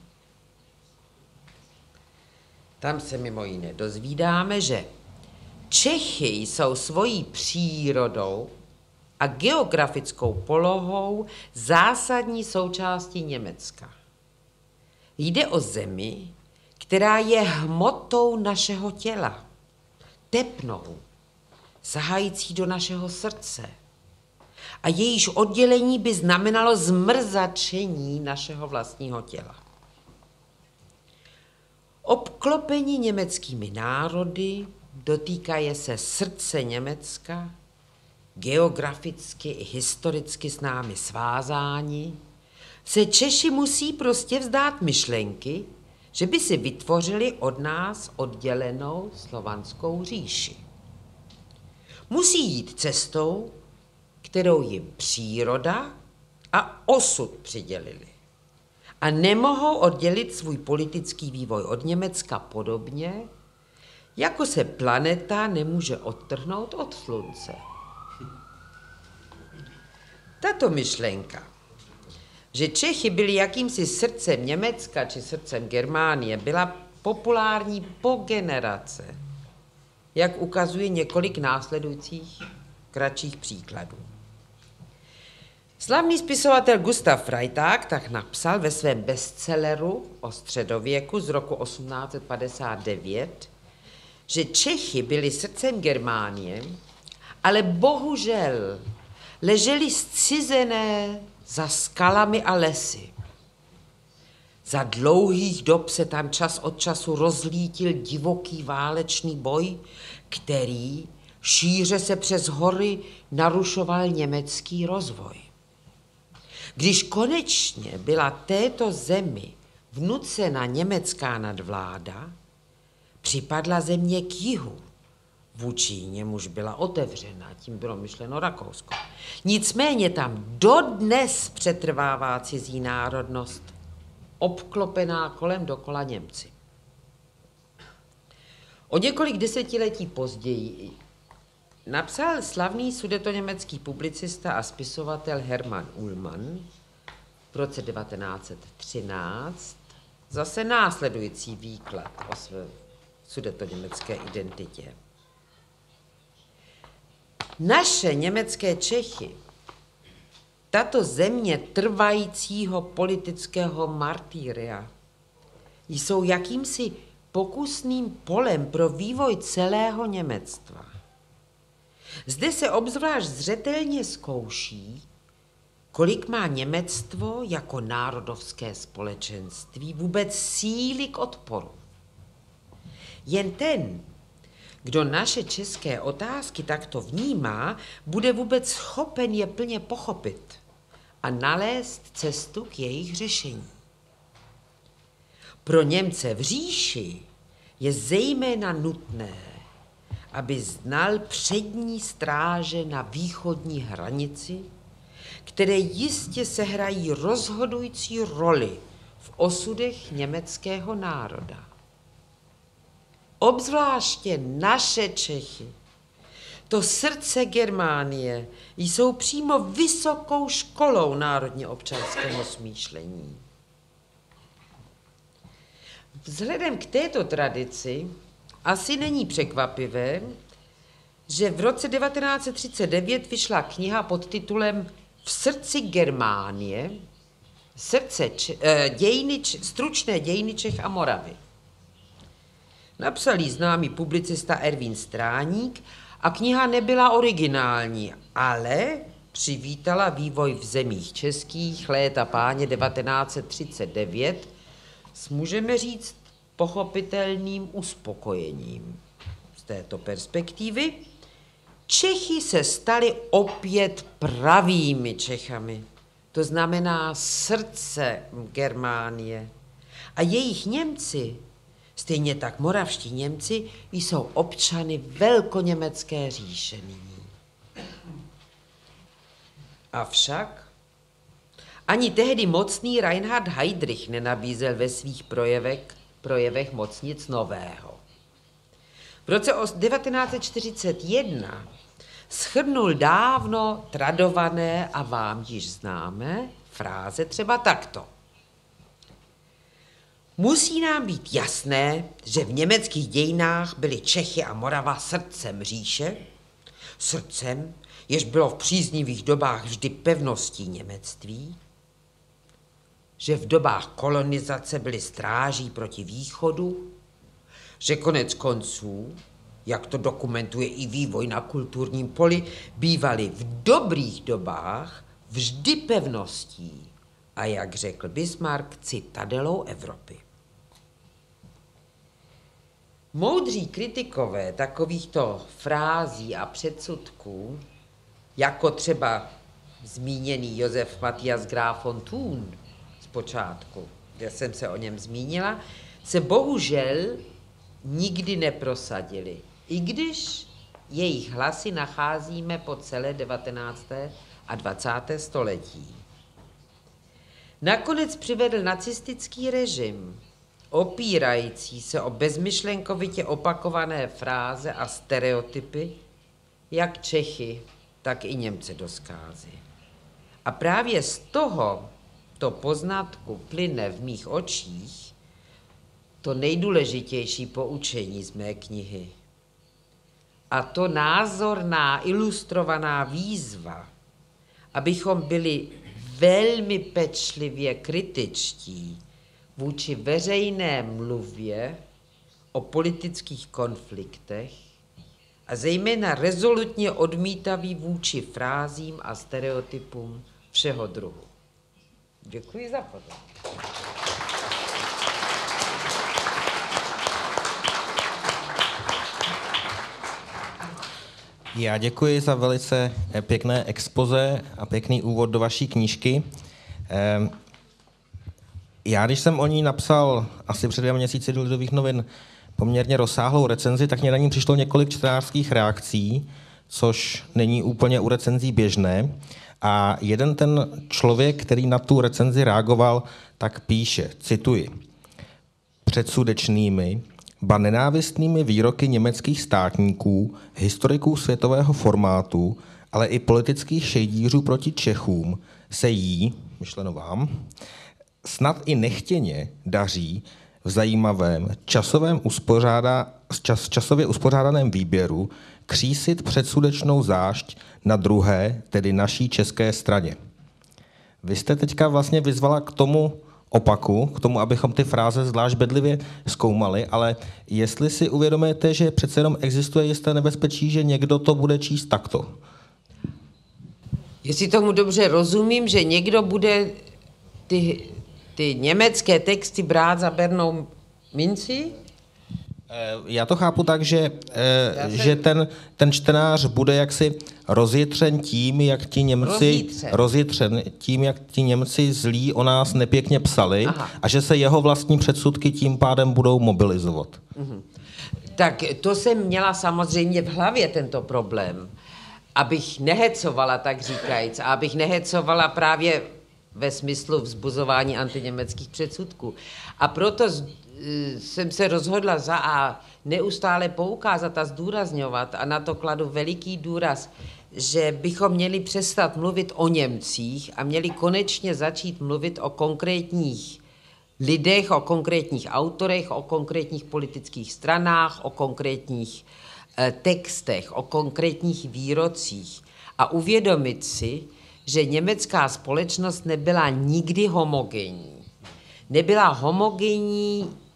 Tam se mimo jiné dozvídáme, že Čechy jsou svojí přírodou a geografickou polohou zásadní součástí Německa. Jde o zemi, která je hmotou našeho těla, tepnou, sahající do našeho srdce. A jejíž oddělení by znamenalo zmrzačení našeho vlastního těla. Obklopení německými národy dotýkají se srdce Německa, geograficky i historicky s námi svázáni, se Češi musí prostě vzdát myšlenky, že by si vytvořili od nás oddělenou slovanskou říši. Musí jít cestou, kterou jim příroda a osud přidělili. A nemohou oddělit svůj politický vývoj od Německa podobně, jako se planeta nemůže odtrhnout od slunce. Tato myšlenka, že Čechy byli jakýmsi srdcem Německa či srdcem Germánie, byla populární po generace, jak ukazuje několik následujících kratších příkladů. Slavný spisovatel Gustav Freytag tak napsal ve svém bestselleru o středověku z roku osmnáct set padesát devět, že Čechy byli srdcem Germánie, ale bohužel leželi zcizené za skalami a lesy. Za dlouhých dob se tam čas od času rozlítil divoký válečný boj, který šíře se přes hory narušoval německý rozvoj. Když konečně byla této zemi vnucena německá nadvláda, připadla země k jihu, vůči němuž byla otevřena, tím bylo myšleno Rakousko. Nicméně tam dodnes přetrvává cizí národnost, obklopená kolem dokola Němci. O několik desetiletí později napsal slavný sudetoněmecký publicista a spisovatel Hermann Ullmann v roce devatenáct set třináct zase následující výklad o své sudetoněmecké identitě. Naše německé Čechy, tato země trvajícího politického martyria, jsou jakýmsi pokusným polem pro vývoj celého němectva. Zde se obzvlášť zřetelně zkouší, kolik má němectvo jako národovské společenství vůbec síly k odporu. Jen ten, kdo naše české otázky takto vnímá, bude vůbec schopen je plně pochopit a nalézt cestu k jejich řešení. Pro Němce v říši je zejména nutné, aby znal přední stráže na východní hranici, které jistě sehrají rozhodující roli v osudech německého národa. Obzvláště naše Čechy, to srdce Germánie, jsou přímo vysokou školou národně občanského smýšlení. Vzhledem k této tradici asi není překvapivé, že v roce devatenáct set třicet devět vyšla kniha pod titulem V srdci Germánie, srdce, dějiny, stručné dějiny Čech a Moravy. Napsal ji známý publicista Ervín Stráník a kniha nebyla originální, ale přivítala vývoj v zemích českých léta páně devatenáct set třicet devět s, můžeme říct, pochopitelným uspokojením. Z této perspektivy Čechy se stali opět pravými Čechami, to znamená srdce Germánie. A jejich Němci, stejně tak moravští Němci, jsou občany velkoněmecké říše nyní. Avšak ani tehdy mocný Reinhard Heydrich nenabízel ve svých projevech, projevech moc nic nového. V roce devatenáct set čtyřicet jedna shrnul dávno tradované a vám již známé fráze třeba takto. Musí nám být jasné, že v německých dějinách byly Čechy a Morava srdcem říše, srdcem, jež bylo v příznivých dobách vždy pevností němectví, že v dobách kolonizace byly stráží proti východu, že konec konců, jak to dokumentuje i vývoj na kulturním poli, bývaly v dobrých dobách vždy pevností a, jak řekl Bismarck, citadelou Evropy. Moudří kritikové takovýchto frází a předsudků, jako třeba zmíněný Josef Matthias Graf von Thun zpočátku, já jsem se o něm zmínila, se bohužel nikdy neprosadili, i když jejich hlasy nacházíme po celé devatenácté a dvacáté století. Nakonec přivedl nacistický režim, opírající se o bezmyšlenkovitě opakované fráze a stereotypy, jak Čechy, tak i Němce do zkázy. A právě z tohoto poznatku plyne v mých očích to nejdůležitější poučení z mé knihy. A to názorná, ilustrovaná výzva, abychom byli velmi pečlivě kritičtí vůči veřejné mluvě o politických konfliktech a zejména rezolutně odmítaví vůči frázím a stereotypům všeho druhu. Děkuji za pozornost. Já děkuji za velice pěkné expoze a pěkný úvod do vaší knížky. Já, když jsem o ní napsal asi před dvěma měsíci do Lidových novin poměrně rozsáhlou recenzi, tak mě na ní přišlo několik čtenářských reakcí, což není úplně u recenzí běžné. A jeden ten člověk, který na tu recenzi reagoval, tak píše, cituji, předsudečnými, ba nenávistnými výroky německých státníků, historiků světového formátu, ale i politických šejdířů proti Čechům se jí, myšleno vám, snad i nechtěně daří v zajímavém časovém uspořádá, čas, časově uspořádaném výběru křísit předsudečnou zášť na druhé, tedy naší české straně. Vy jste teďka vlastně vyzvala k tomu opaku, k tomu, abychom ty fráze zvlášť bedlivě zkoumali, ale jestli si uvědomujete, že přece jenom existuje jisté nebezpečí, že někdo to bude číst takto. Jestli tomu dobře rozumím, že někdo bude ty, ty německé texty brát za bernou minci? Já to chápu tak, že, se... že ten, ten čtenář bude jaksi rozjitřen tím, jak ti Němci rozjitřen. rozjitřen tím, jak ti Němci zlí o nás nepěkně psali. Aha. A že se jeho vlastní předsudky tím pádem budou mobilizovat. Mhm. Tak to jsem měla samozřejmě v hlavě tento problém, abych nehecovala, tak říkajíc, a abych nehecovala právě ve smyslu vzbuzování antiněmeckých předsudků. A proto jsem se rozhodla za a neustále poukázat a zdůrazňovat, a na to kladu veliký důraz, že bychom měli přestat mluvit o Němcích a měli konečně začít mluvit o konkrétních lidech, o konkrétních autorech, o konkrétních politických stranách, o konkrétních eh, textech, o konkrétních výrocích a uvědomit si, že německá společnost nebyla nikdy homogenní. Nebyla homogenní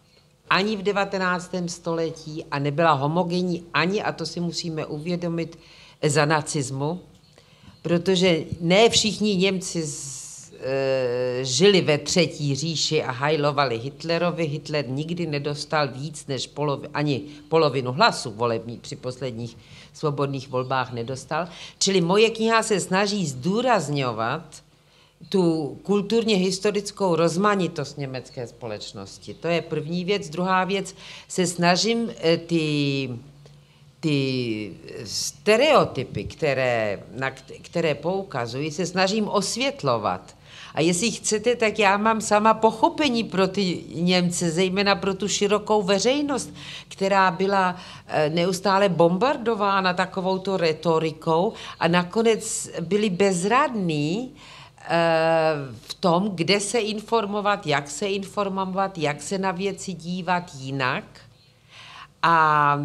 ani v devatenáctém století a nebyla homogenní ani, a to si musíme uvědomit, za nacismu, protože ne všichni Němci z, e, žili ve třetí říši a hajlovali Hitlerovi. Hitler nikdy nedostal víc než polovi, ani polovinu hlasů volební při posledních svobodných volbách nedostal. Čili moje kniha se snaží zdůrazňovat tu kulturně historickou rozmanitost německé společnosti. To je první věc. Druhá věc, se snažím ty, ty stereotypy, které, na které poukazují, se snažím osvětlovat. A jestli chcete, tak já mám sama pochopení pro ty Němce, zejména pro tu širokou veřejnost, která byla neustále bombardována takovouto retorikou a nakonec byli bezradní v tom, kde se informovat, jak se informovat, jak se na věci dívat jinak. A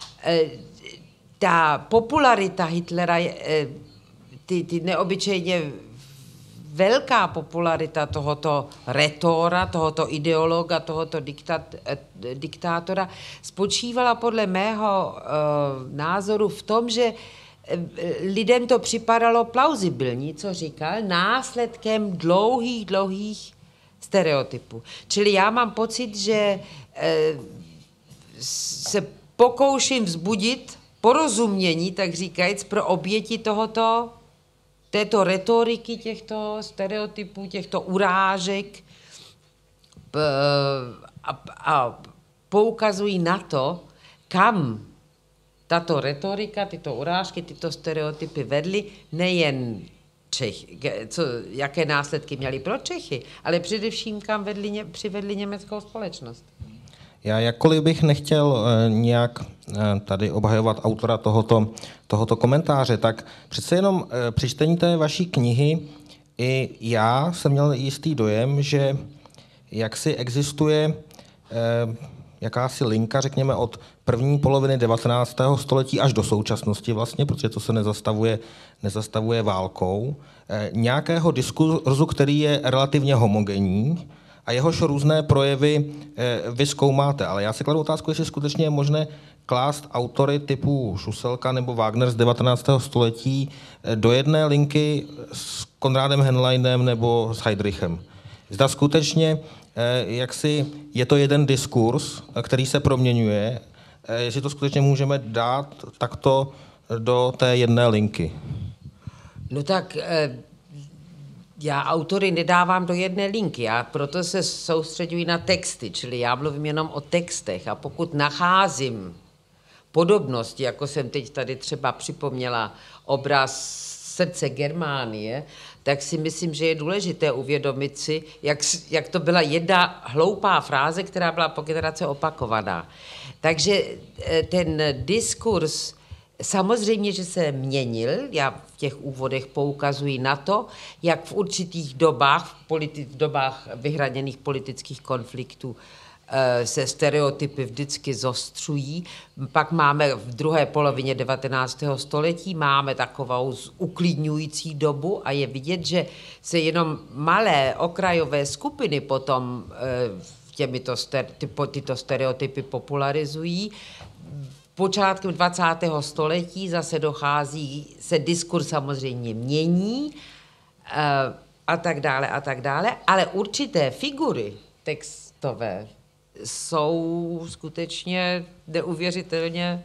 ta popularita Hitlera, ty, ty neobyčejně velká popularita tohoto retora, tohoto ideologa, tohoto diktat, diktátora spočívala podle mého uh, názoru v tom, že lidem to připadalo plauzibilní, co říkal, následkem dlouhých, dlouhých stereotypů. Čili já mám pocit, že eh, se pokouším vzbudit porozumění, tak říkajíc, pro oběti tohoto, této retoriky, těchto stereotypů, těchto urážek a, a poukazují na to, kam tato retorika, tyto urážky, tyto stereotypy vedly nejen Čech, co, jaké následky měly pro Čechy, ale především kam vedli, přivedli německou společnost. Já jakkoliv bych nechtěl eh, nějak eh, tady obhajovat autora tohoto, tohoto komentáře, tak přece jenom eh, při čtení té vaší knihy i já jsem měl jistý dojem, že jaksi existuje eh, jakási linka, řekněme, od první poloviny devatenáctého století až do současnosti vlastně, protože to se nezastavuje, nezastavuje válkou, eh, nějakého diskurzu, který je relativně homogenní, a jehož různé projevy eh, vy zkoumáte. Ale já si kladu otázku, jestli skutečně je možné klást autory typu Šuselka nebo Wagner z devatenáctého století eh, do jedné linky s Konrádem Henleinem nebo s Heydrichem. Zda skutečně eh, jaksi je to jeden diskurs, který se proměňuje, eh, jestli to skutečně můžeme dát takto do té jedné linky. No tak... Eh... Já autory nedávám do jedné linky, já proto se soustředuji na texty, čili já mluvím jenom o textech a pokud nacházím podobnosti, jako jsem teď tady třeba připomněla obraz Srdce Germánie, tak si myslím, že je důležité uvědomit si, jak, jak to byla jedna hloupá fráze, která byla po generace opakovaná. Takže ten diskurs samozřejmě, že se měnil, já v těch úvodech poukazuji na to, jak v určitých dobách, v, politi- v dobách vyhraněných politických konfliktů e, se stereotypy vždycky zostřují. Pak máme v druhé polovině devatenáctého století, máme takovou uklidňující dobu a je vidět, že se jenom malé okrajové skupiny potom e, těmito ster- typo, tyto stereotypy popularizují. Počátkem dvacátého století zase dochází, se diskurs samozřejmě mění a tak dále a tak dále, ale určité figury textové jsou skutečně neuvěřitelně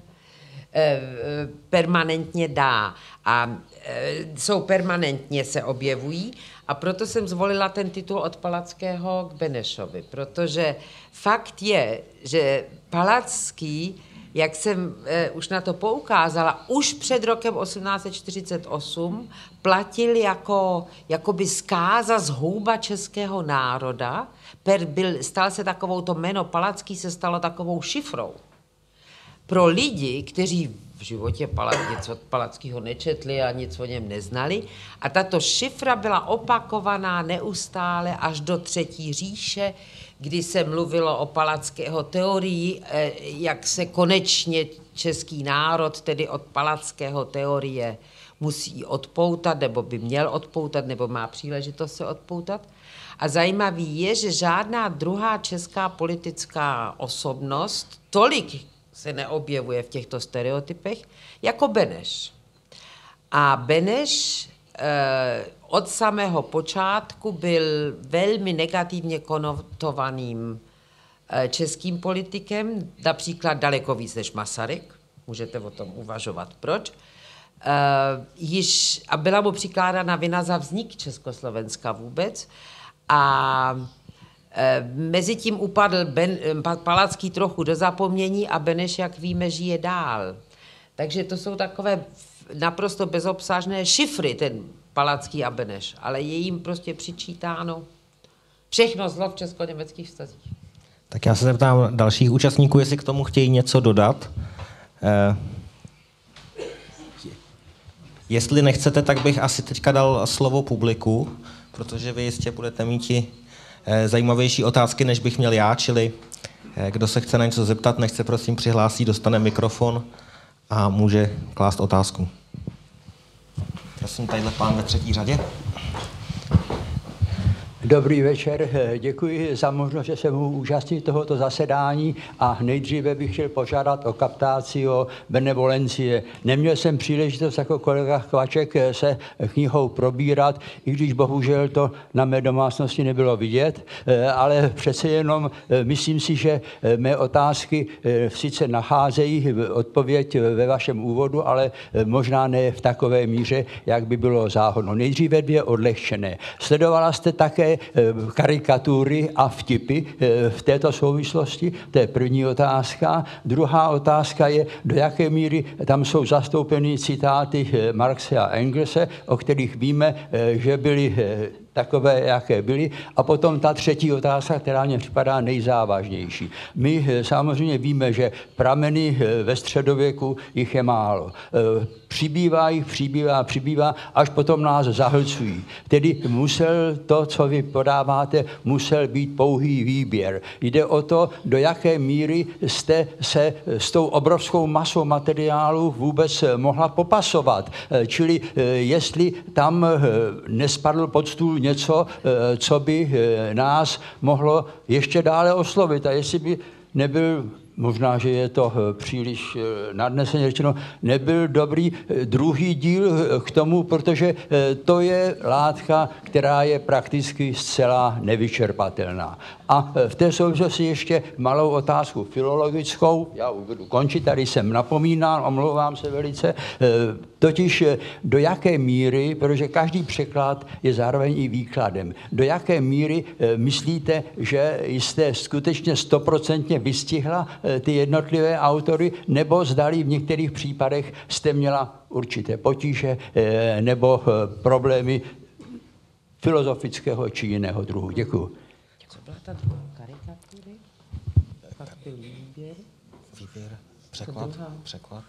permanentně dá a jsou permanentně se objevují a proto jsem zvolila ten titul Od Palackého k Benešovi, protože fakt je, že Palacký, jak jsem eh, už na to poukázala, už před rokem osmnáct set čtyřicet osm platil jako jakoby zkáza zhouba českého národa. Per, byl, stal se takovou, to jméno Palacký se stalo takovou šifrou. Pro lidi, kteří v životě Palac, nic od Palackého nečetli a nic o něm neznali. A tato šifra byla opakovaná neustále až do Třetí říše, kdy se mluvilo o Palackého teorii, jak se konečně český národ, tedy od Palackého teorie, musí odpoutat, nebo by měl odpoutat, nebo má příležitost se odpoutat. A zajímavý je, že žádná druhá česká politická osobnost tolik se neobjevuje v těchto stereotypech, jako Beneš. A Beneš eh, od samého počátku byl velmi negativně konotovaným eh, českým politikem, například daleko víc než Masaryk, můžete o tom uvažovat, proč. Eh, již, a byla mu přikládána vina za vznik Československa vůbec. A e, mezi tím upadl ben, Palacký trochu do zapomnění a Beneš, jak víme, žije dál. Takže to jsou takové naprosto bezobsažné šifry, ten Palacký a Beneš, ale je jim prostě přičítáno všechno zlo v česko-německých vztazích. Tak já se zeptám dalších účastníků, jestli k tomu chtějí něco dodat. E, jestli nechcete, tak bych asi teďka dal slovo publiku, protože vy jistě budete mít i e, zajímavější otázky, než bych měl já, čili e, kdo se chce na něco zeptat, nechce prosím přihlásit, dostane mikrofon a může klást otázku. Prosím, tadyhle pán ve třetí řadě. Dobrý večer, děkuji za možnost, že se mohu účastnit tohoto zasedání a nejdříve bych chtěl požádat o kaptácio benevolencie. Neměl jsem příležitost jako kolega Kvaček se knihou probírat, i když bohužel to na mé domácnosti nebylo vidět, ale přece jenom myslím si, že mé otázky sice nacházejí odpověď ve vašem úvodu, ale možná ne v takové míře, jak by bylo záhodno. Nejdříve dvě odlehčené. Sledovala jste také karikatury a vtipy v této souvislosti? To je první otázka. Druhá otázka je, do jaké míry tam jsou zastoupeny citáty Marxe a Engelse, o kterých víme, že byly takové, jaké byly. A potom ta třetí otázka, která mě připadá nejzávažnější. My samozřejmě víme, že prameny ve středověku jich je málo. Přibývá jich, přibývá, přibývá, až potom nás zahlcují. Tedy musel to, co vy podáváte, musel být pouhý výběr. Jde o to, do jaké míry jste se s tou obrovskou masou materiálu vůbec mohla popasovat. Čili jestli tam nespadl pod stůl něco, co by nás mohlo ještě dále oslovit. A jestli by nebyl, možná, že je to příliš nadneseně řečeno, nebyl dobrý druhý díl k tomu, protože to je látka, která je prakticky zcela nevyčerpatelná. A v té souvislosti ještě malou otázku filologickou, já už budu končit, tady jsem napomínal, omlouvám se velice, totiž do jaké míry, protože každý překlad je zároveň i výkladem, do jaké míry myslíte, že jste skutečně stoprocentně vystihla ty jednotlivé autory, nebo zdali v některých případech jste měla určité potíže nebo problémy filozofického či jiného druhu. Děkuji. Co byla ta druhá karikatury? Pak byl výběr. Výběr, překlad, překlad.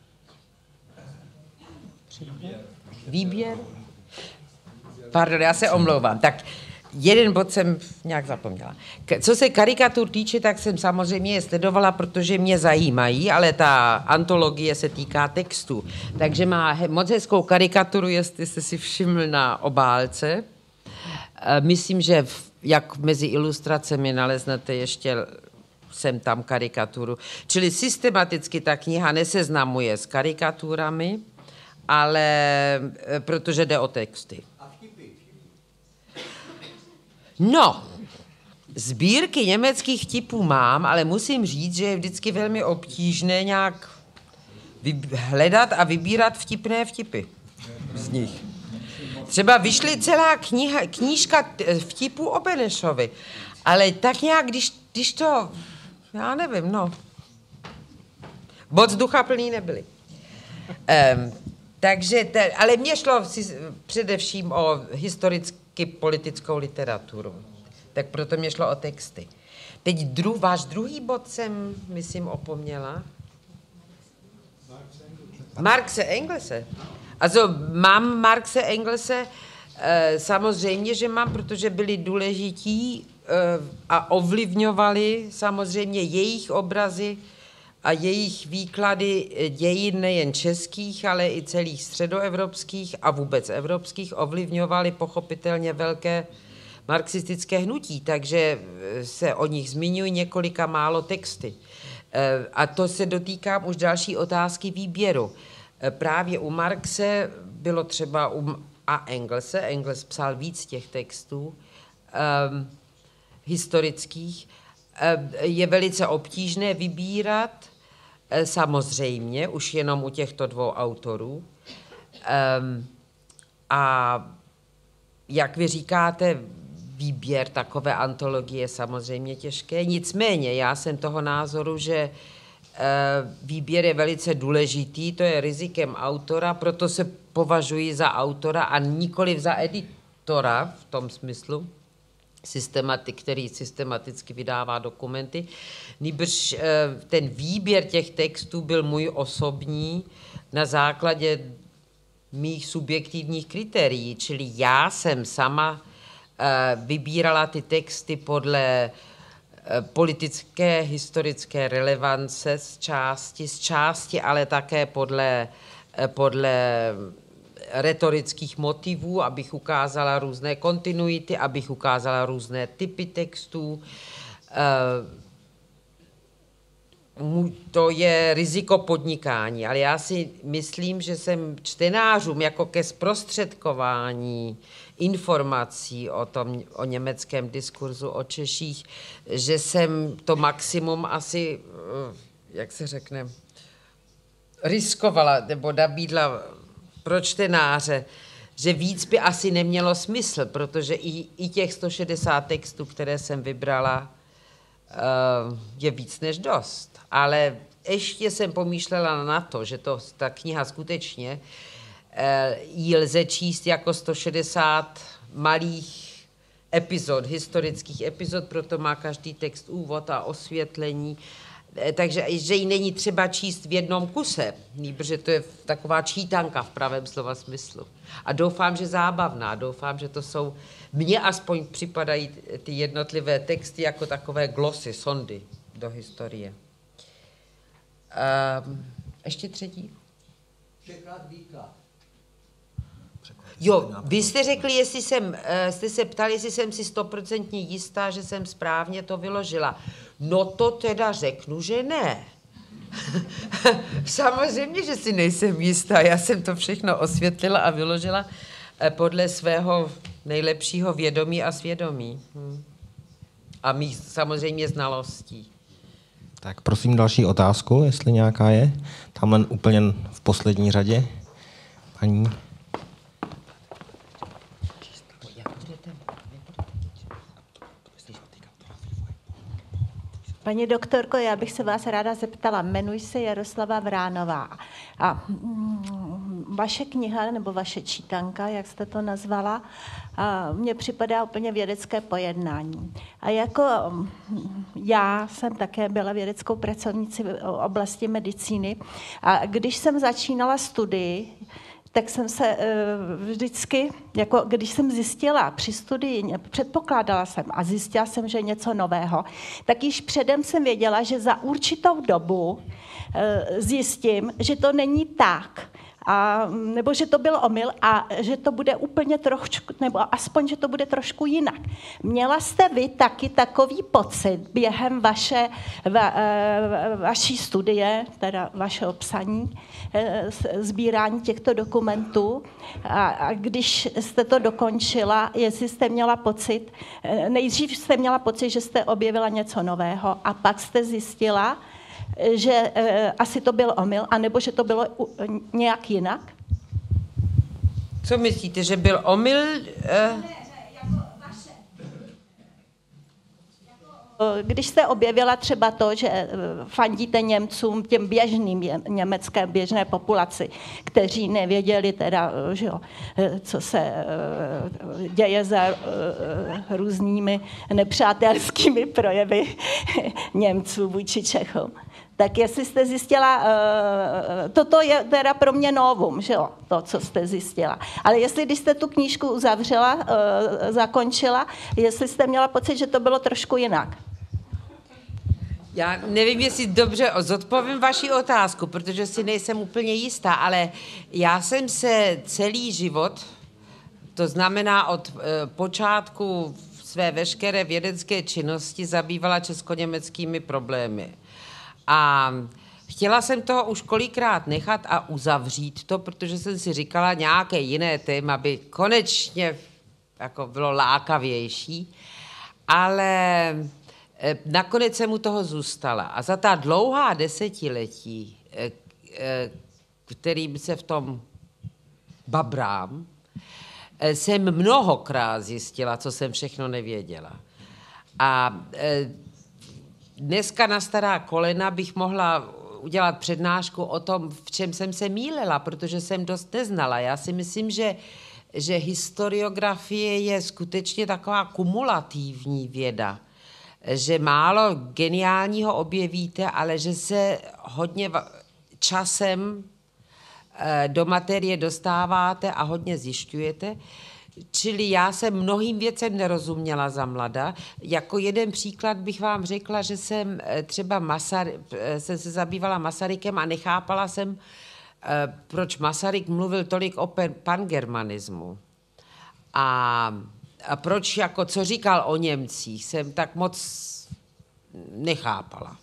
Výběr? Pardon, já se omlouvám. Tak jeden bod jsem nějak zapomněla. Co se karikatur týče, tak jsem samozřejmě je sledovala, protože mě zajímají, ale ta antologie se týká textu. Takže má moc hezkou karikaturu, jestli jste si všiml na obálce. Myslím, že v, jak mezi ilustracemi naleznete ještě sem tam karikaturu. Čili systematicky ta kniha neseznamuje s karikaturami, ale protože jde o texty. No, sbírky německých tipů mám, ale musím říct, že je vždycky velmi obtížné nějak hledat a vybírat vtipné vtipy z nich. Třeba vyšly celá kniha, knížka vtipů o Benešovi, ale tak nějak, když, když to, já nevím, no, moc duchaplný nebyly. Um, takže, te, ale mně šlo si, především o historicky politickou literaturu, tak proto mě šlo o texty. Teď dru, váš druhý bod jsem, myslím, opomněla. Marxe Engelse. Also mám Marxe Engelse, e, samozřejmě, že mám, protože byli důležití e, a ovlivňovali samozřejmě jejich obrazy a jejich výklady dějin nejen českých, ale i celých středoevropských a vůbec evropských ovlivňovaly pochopitelně velké marxistické hnutí, takže se o nich zmiňují několika málo texty. A to se dotýkám už další otázky výběru. Právě u Marxe bylo třeba u, a Engelse, Engels psal víc těch textů um, historických, um, je velice obtížné vybírat, um, samozřejmě, už jenom u těchto dvou autorů. Um, a jak vy říkáte, výběr takové antologie je samozřejmě těžké, nicméně já jsem toho názoru, že výběr je velice důležitý, to je rizikem autora, proto se považuji za autora a nikoliv za editora v tom smyslu, systematik, který systematicky vydává dokumenty. Nýbrž ten výběr těch textů byl můj osobní na základě mých subjektivních kritérií, čili já jsem sama vybírala ty texty podle politické, historické relevance z části, z části, ale také podle, podle retorických motivů, abych ukázala různé kontinuity, abych ukázala různé typy textů. To je riziko podnikání, ale já si myslím, že jsem čtenářům jako ke zprostředkování informací o tom, o německém diskurzu, o Češích, že jsem to maximum asi, jak se řekne, riskovala nebo nabídla pro čtenáře, že víc by asi nemělo smysl, protože i, i těch sto šedesát textů, které jsem vybrala, je víc než dost. Ale ještě jsem pomýšlela na to, že to, ta kniha skutečně jí lze číst jako sto šedesát malých epizod, historických epizod, proto má každý text úvod a osvětlení. Takže že ji není třeba číst v jednom kuse, protože to je taková čítanka v pravém slova smyslu. A doufám, že zábavná, doufám, že to jsou, mně aspoň připadají ty jednotlivé texty jako takové glosy, sondy do historie. Um, ještě třetí? Překlad, výklad. Jo, vy jste řekli, jestli jsem, jste se ptali, jestli jsem si stoprocentně jistá, že jsem správně to vyložila. No to teda řeknu, že ne. Samozřejmě, že si nejsem jistá. Já jsem to všechno osvětlila a vyložila podle svého nejlepšího vědomí a svědomí. Hm. A mých samozřejmě znalostí. Tak prosím další otázku, jestli nějaká je. Tamhle úplně v poslední řadě. Paní. Paní doktorko, já bych se vás ráda zeptala. Jmenuji se Jaroslava Vránová. A vaše kniha, nebo vaše čítanka, jak jste to nazvala, mně připadá úplně vědecké pojednání. A jako já jsem také byla vědeckou pracovnicí v oblasti medicíny a když jsem začínala studii, tak jsem se vždycky, jako když jsem zjistila při studii, předpokládala jsem a zjistila jsem, že je něco nového, tak již předem jsem věděla, že za určitou dobu zjistím, že to není tak, a, nebo že to byl omyl a že to bude úplně trošku, nebo aspoň, že to bude trošku jinak. Měla jste vy taky takový pocit během vaše, va, vaší studie, teda vašeho psaní, sbírání těchto dokumentů a, a když jste to dokončila, jestli jste měla pocit, nejdřív jste měla pocit, že jste objevila něco nového a pak jste zjistila, že e, asi to byl omyl, anebo že to bylo u, nějak jinak? Co myslíte, že byl omyl? E... Ne, ne, jako vaše. Když jste objevila třeba to, že fandíte Němcům, těm běžným německé běžné populaci, kteří nevěděli teda, že jo, co se děje za různými nepřátelskými projevy Němců vůči Čechům. Tak jestli jste zjistila, uh, toto je teda pro mě novum, že jo, to, co jste zjistila. Ale jestli, když jste tu knížku uzavřela, uh, zakončila, jestli jste měla pocit, že to bylo trošku jinak. Já nevím, jestli dobře zodpovím vaši otázku, protože si nejsem úplně jistá, ale já jsem se celý život, to znamená od e, počátku své veškeré vědecké činnosti, zabývala česko-německými problémy. A chtěla jsem toho už kolikrát nechat a uzavřít to, protože jsem si říkala, nějaké jiné téma by konečně jako bylo lákavější, ale nakonec jsem u toho zůstala. A za ta dlouhá desetiletí, kterým se v tom babrám, jsem mnohokrát zjistila, co jsem všechno nevěděla. A dneska na stará kolena bych mohla udělat přednášku o tom, v čem jsem se mýlila, protože jsem dost neznala. Já si myslím, že, že historiografie je skutečně taková kumulativní věda, že málo geniálního objevíte, ale že se hodně časem do materie dostáváte a hodně zjišťujete. Čili já jsem mnohým věcem nerozuměla za mlada. Jako jeden příklad bych vám řekla, že jsem třeba Masary, jsem se zabývala Masarykem a nechápala jsem, proč Masaryk mluvil tolik o pangermanismu. A, a proč, jako co říkal o Němcích, jsem tak moc nechápala.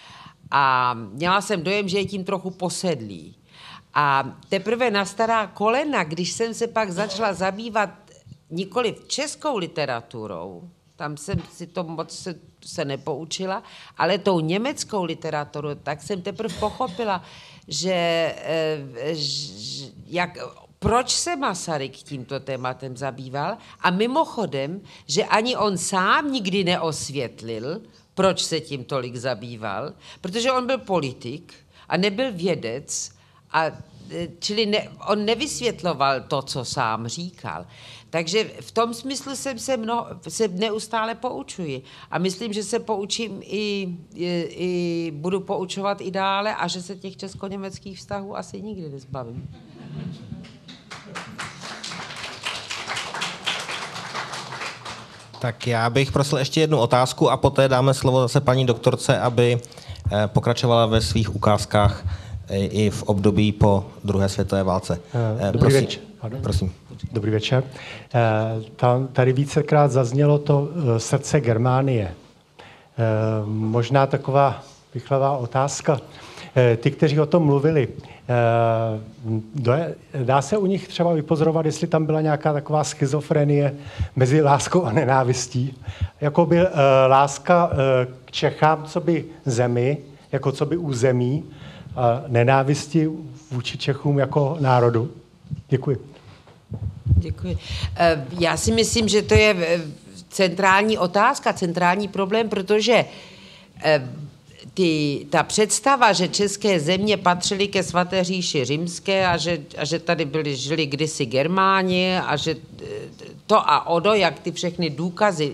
A měla jsem dojem, že je tím trochu posedlý. A teprve na stará kolena, když jsem se pak začala zabývat nikoli českou literaturou, tam jsem si to moc se, se nepoučila, ale tou německou literaturou, tak jsem teprve pochopila, že, že jak, proč se Masaryk tímto tématem zabýval a mimochodem, že ani on sám nikdy neosvětlil, proč se tím tolik zabýval, protože on byl politik a nebyl vědec, a, čili ne, on nevysvětloval to, co sám říkal. Takže v tom smyslu jsem se, mno, se neustále poučuji. A myslím, že se poučím i, i, i budu poučovat i dále a že se těch česko-německých vztahů asi nikdy nezbavím. Tak já bych prosil ještě jednu otázku a poté dáme slovo zase paní doktorce, aby pokračovala ve svých ukázkách i v období po druhé světové válce. Dobrý prosím. večer. Prosím. Dobrý večer. Tady vícekrát zaznělo to srdce Germánie. Možná taková rychlá otázka. Ty, kteří o tom mluvili, dá se u nich třeba vypozorovat, jestli tam byla nějaká taková schizofrenie mezi láskou a nenávistí? Jako by láska k Čechám, co by zemi, jako co by území, a nenávisti vůči Čechům jako národu? Děkuji. Děkuji. Já si myslím, že to je centrální otázka, centrální problém, protože ty, ta představa, že české země patřily ke svaté říši římské a že, a že tady byli, žili kdysi Germáni a že to a ono, jak ty všechny důkazy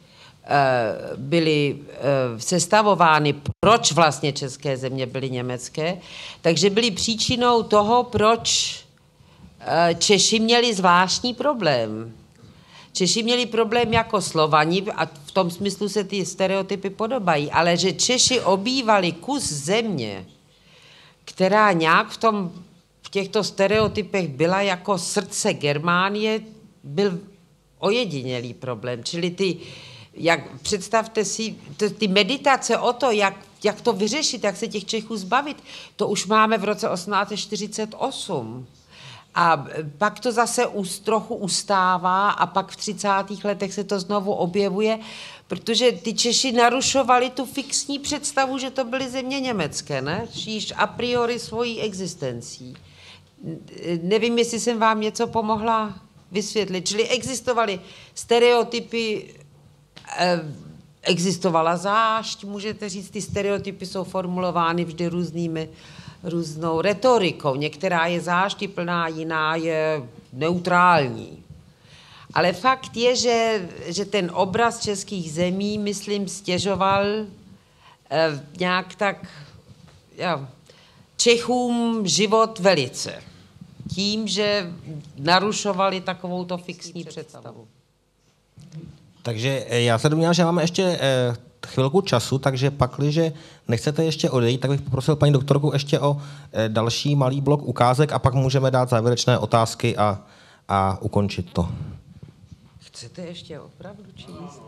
byly sestavovány, proč vlastně české země byly německé, takže byly příčinou toho, proč Češi měli zvláštní problém. Češi měli problém jako Slovani a v tom smyslu se ty stereotypy podobají, ale že Češi obývali kus země, která nějak v, tom, v těchto stereotypech byla jako srdce Germánie, byl ojedinělý problém. Čili ty, jak představte si, ty meditace o to, jak, jak to vyřešit, jak se těch Čechů zbavit, to už máme v roce osmnáct set čtyřicet osm. A pak to zase us, trochu ustává a pak v třicátých letech se to znovu objevuje, protože ty Češi narušovali tu fixní představu, že to byly země německé, ne? Již a priori svojí existencí. Nevím, jestli jsem vám něco pomohla vysvětlit. Čili existovaly stereotypy, eh, existovala zášť, můžete říct, ty stereotypy jsou formulovány vždy různými různou retorikou. Některá je záštiplná, jiná je neutrální. Ale fakt je, že, že ten obraz českých zemí, myslím, stěžoval eh, nějak tak ja, Čechům život velice. Tím, že narušovali takovouto fixní představu. Takže já se domnívám, že máme ještě eh, chvilku času, takže pakliže nechcete ještě odejít, tak bych poprosil paní doktorku ještě o e, další malý blok ukázek a pak můžeme dát závěrečné otázky a, a ukončit to. Chcete ještě opravdu číst?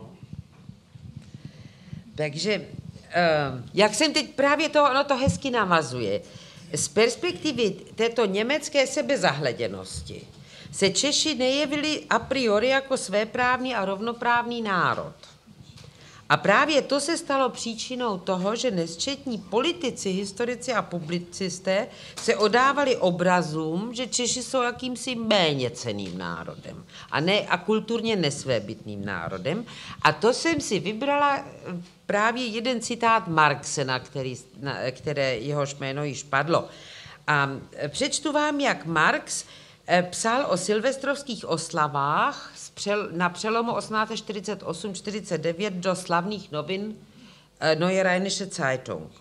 Takže, jak jsem teď právě to, ono to hezky navazuje. Z perspektivy této německé sebezahleděnosti se Češi nejevili a priori jako svéprávný a rovnoprávný národ. A právě to se stalo příčinou toho, že nesčetní politici, historici a publicisté se odávali obrazům, že Češi jsou jakýmsi méněcenným národem a, ne, a kulturně nesvébytným národem. A to jsem si vybrala právě jeden citát Marxe, na který, na, které jehož jméno již padlo. A přečtu vám, jak Marx psal o silvestrovských oslavách na přelomu osmnáct čtyřicet osm čtyřicet devět do slavných novin Neue Rheinische Zeitung.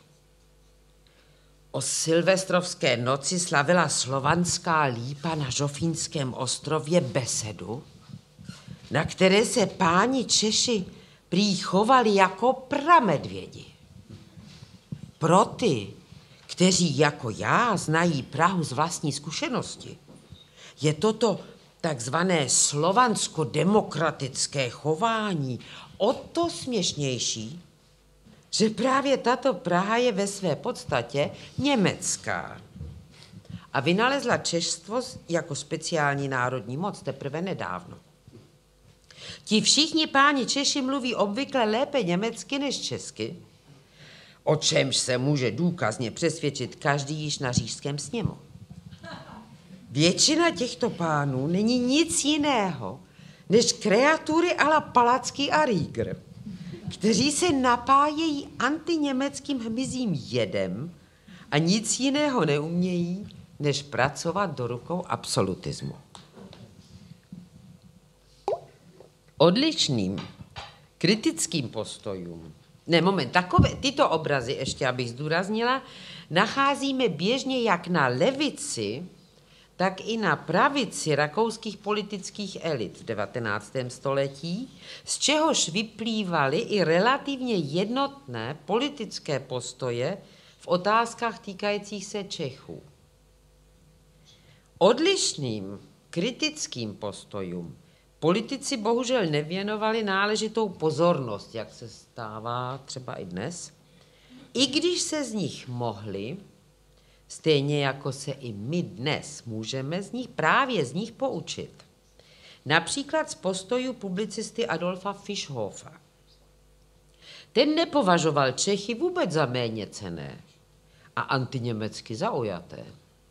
O silvestrovské noci slavila slovanská lípa na Žofínském ostrově besedu, na které se páni Češi prý chovali jako pramedvědi. Pro ty, kteří jako já znají Prahu z vlastní zkušenosti, je toto takzvané slovansko-demokratické chování o to směšnější, že právě tato Praha je ve své podstatě německá. A vynalezla češtvo jako speciální národní moc teprve nedávno. Ti všichni páni Češi mluví obvykle lépe německy než česky, o čemž se může důkazně přesvědčit každý již na říšském sněmu. Většina těchto pánů není nic jiného, než kreatury a la Palacký a Rieger, kteří se napájejí antiněmeckým hmyzím jedem a nic jiného neumějí, než pracovat do rukou absolutismu. Odlišným kritickým postojům, ne moment, takové, tyto obrazy, ještě abych zdůraznila, nacházíme běžně jak na levici, tak i na pravici rakouských politických elit v devatenáctém století, z čehož vyplývaly i relativně jednotné politické postoje v otázkách týkajících se Čechů. Odlišným kritickým postojům politici bohužel nevěnovali náležitou pozornost, jak se stává třeba i dnes, i když se z nich mohli, stejně jako se i my dnes můžeme z nich, právě z nich poučit. Například z postojů publicisty Adolfa Fischhofa. Ten nepovažoval Čechy vůbec za méněcenné a antiněmecky zaujaté.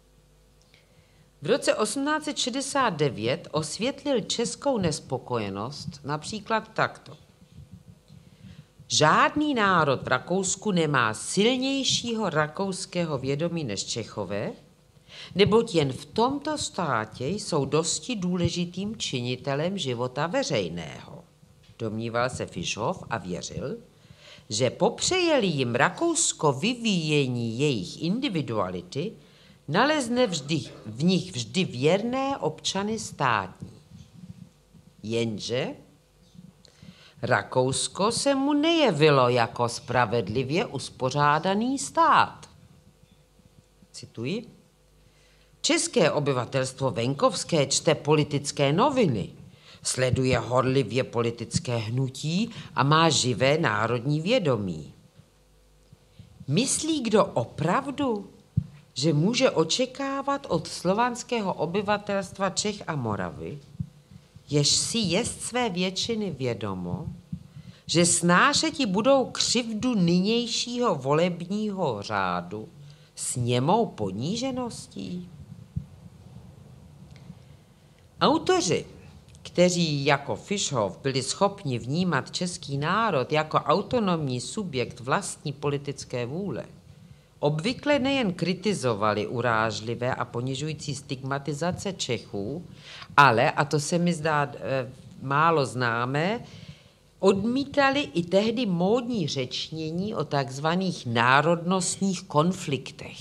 V roce osmnáct set šedesát devět osvětlil českou nespokojenost například takto. Žádný národ v Rakousku nemá silnějšího rakouského vědomí než Čechové, neboť jen v tomto státě jsou dosti důležitým činitelem života veřejného. Domníval se Fischhof a věřil, že popřejeli jim Rakousko vyvíjení jejich individuality, nalezne vždy, v nich vždy věrné občany státní. Jenže Rakousko se mu nejevilo jako spravedlivě uspořádaný stát. Cituji. České obyvatelstvo venkovské čte politické noviny, sleduje horlivě politické hnutí a má živé národní vědomí. Myslí kdo opravdu, že může očekávat od slovanského obyvatelstva Čech a Moravy, jež si jest své většiny vědomo, že snášeti budou křivdu nynějšího volebního řádu s němou ponížeností? Autoři, kteří jako Fischhof byli schopni vnímat český národ jako autonomní subjekt vlastní politické vůle, obvykle nejen kritizovali urážlivé a ponižující stigmatizace Čechů, ale, a to se mi zdá e, málo známé, odmítali i tehdy módní řečnění o takzvaných národnostních konfliktech.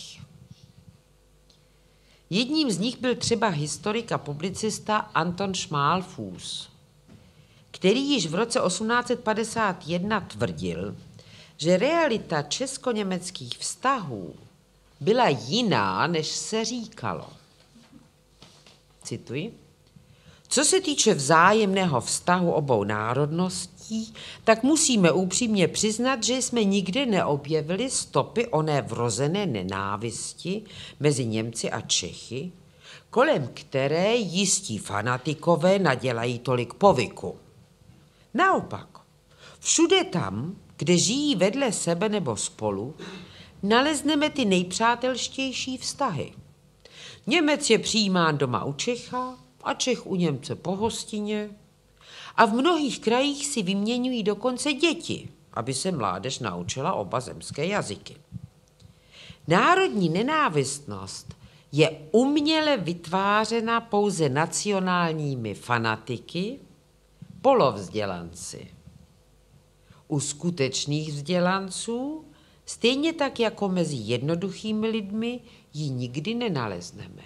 Jedním z nich byl třeba historik a publicista Anton Schmalfuß, který již v roce osmnáct set padesát jedna tvrdil, že realita česko-německých vztahů byla jiná, než se říkalo. Cituji. Co se týče vzájemného vztahu obou národností, tak musíme upřímně přiznat, že jsme nikdy neobjevili stopy oné vrozené nenávisti mezi Němci a Čechy, kolem které jistí fanatikové nadělají tolik povyku. Naopak, všude tam, kde žijí vedle sebe nebo spolu, nalezneme ty nejpřátelštější vztahy. Němec je přijímán doma u Čecha a Čech u Němce po hostině a v mnohých krajích si vyměňují dokonce děti, aby se mládež naučila oba zemské jazyky. Národní nenávistnost je uměle vytvářena pouze nacionálními fanatiky, polovzdělanci. U skutečných vzdělanců, stejně tak jako mezi jednoduchými lidmi, ji nikdy nenalezneme.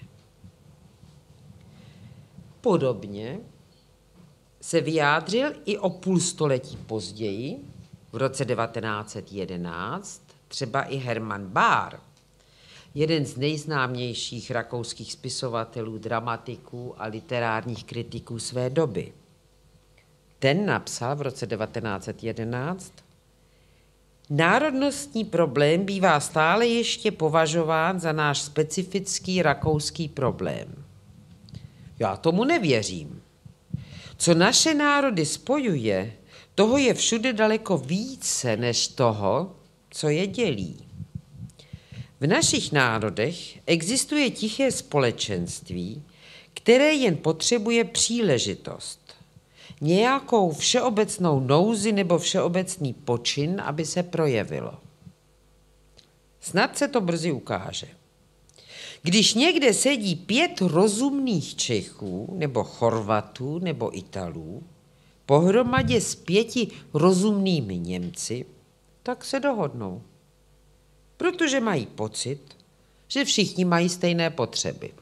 Podobně se vyjádřil i o půl století později, v roce devatenáct set jedenáct, třeba i Hermann Bahr, jeden z nejznámějších rakouských spisovatelů, dramatiků a literárních kritiků své doby. Ten napsal v roce devatenáct set jedenáct: národnostní problém bývá stále ještě považován za náš specifický rakouský problém. Já tomu nevěřím. Co naše národy spojuje, toho je všude daleko více než toho, co je dělí. V našich národech existuje tiché společenství, které jen potřebuje příležitost, nějakou všeobecnou nouzi nebo všeobecný počin, aby se projevilo. Snad se to brzy ukáže. Když někde sedí pět rozumných Čechů, nebo Chorvatů, nebo Italů, pohromadě s pěti rozumnými Němci, tak se dohodnou. Protože mají pocit, že všichni mají stejné potřeby.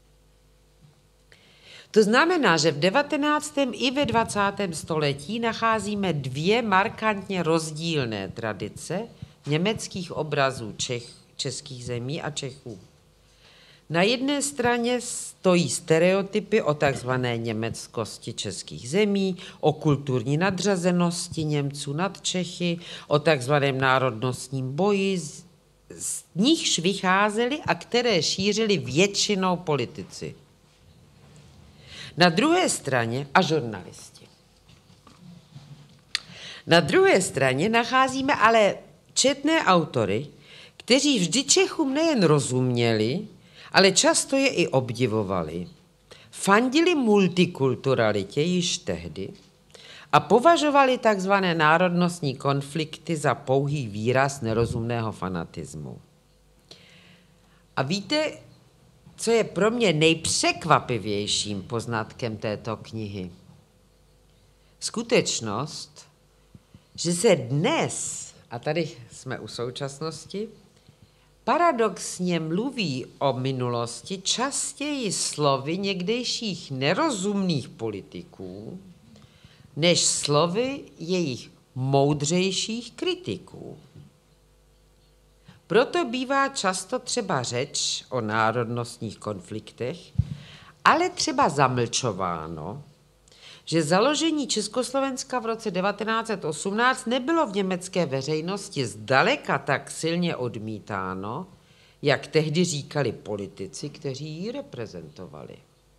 To znamená, že v devatenáctém i ve dvacátém století nacházíme dvě markantně rozdílné tradice německých obrazů Čech, českých zemí a Čechů. Na jedné straně stojí stereotypy o takzvané německosti českých zemí, o kulturní nadřazenosti Němců nad Čechy, o takzvaném národnostním boji, z, z nichž vycházeli a které šířili většinou politici. Na druhé straně a žurnalisti. Na druhé straně nacházíme ale četné autory, kteří vždy Čechům nejen rozuměli, ale často je i obdivovali, fandili multikulturalitě již tehdy a považovali takzvané národnostní konflikty za pouhý výraz nerozumného fanatismu. A víte, co je pro mě nejpřekvapivějším poznatkem této knihy? Skutečnost, že se dnes, a tady jsme u současnosti, paradoxně mluví o minulosti častěji slovy někdejších nerozumných politiků, než slovy jejich moudřejších kritiků. Proto bývá často třeba řeč o národnostních konfliktech, ale třeba zamlčováno, že založení Československa v roce devatenáct set osmnáct nebylo v německé veřejnosti zdaleka tak silně odmítáno, jak tehdy říkali politici, kteří ji reprezentovali.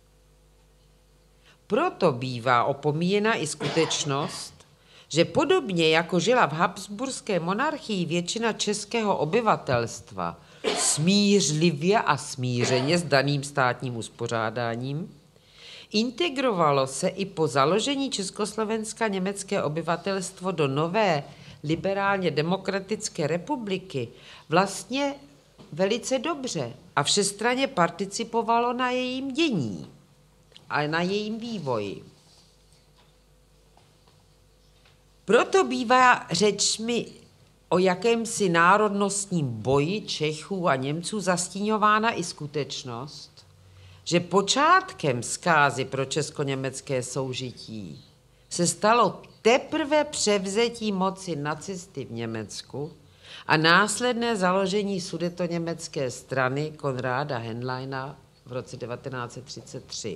Proto bývá opomíjena i skutečnost, že podobně jako žila v habsburské monarchii většina českého obyvatelstva smířlivě a smířeně s daným státním uspořádáním, integrovalo se i po založení Československa německé obyvatelstvo do nové liberálně demokratické republiky vlastně velice dobře a všestranně participovalo na jejím dění a na jejím vývoji. Proto bývá řečmi o jakémsi národnostním boji Čechů a Němců zastíňována i skutečnost, že počátkem zkázy pro česko-německé soužití se stalo teprve převzetí moci nacisty v Německu a následné založení sudetoněmecké strany Konráda Henleina v roce devatenáct set třicet tři.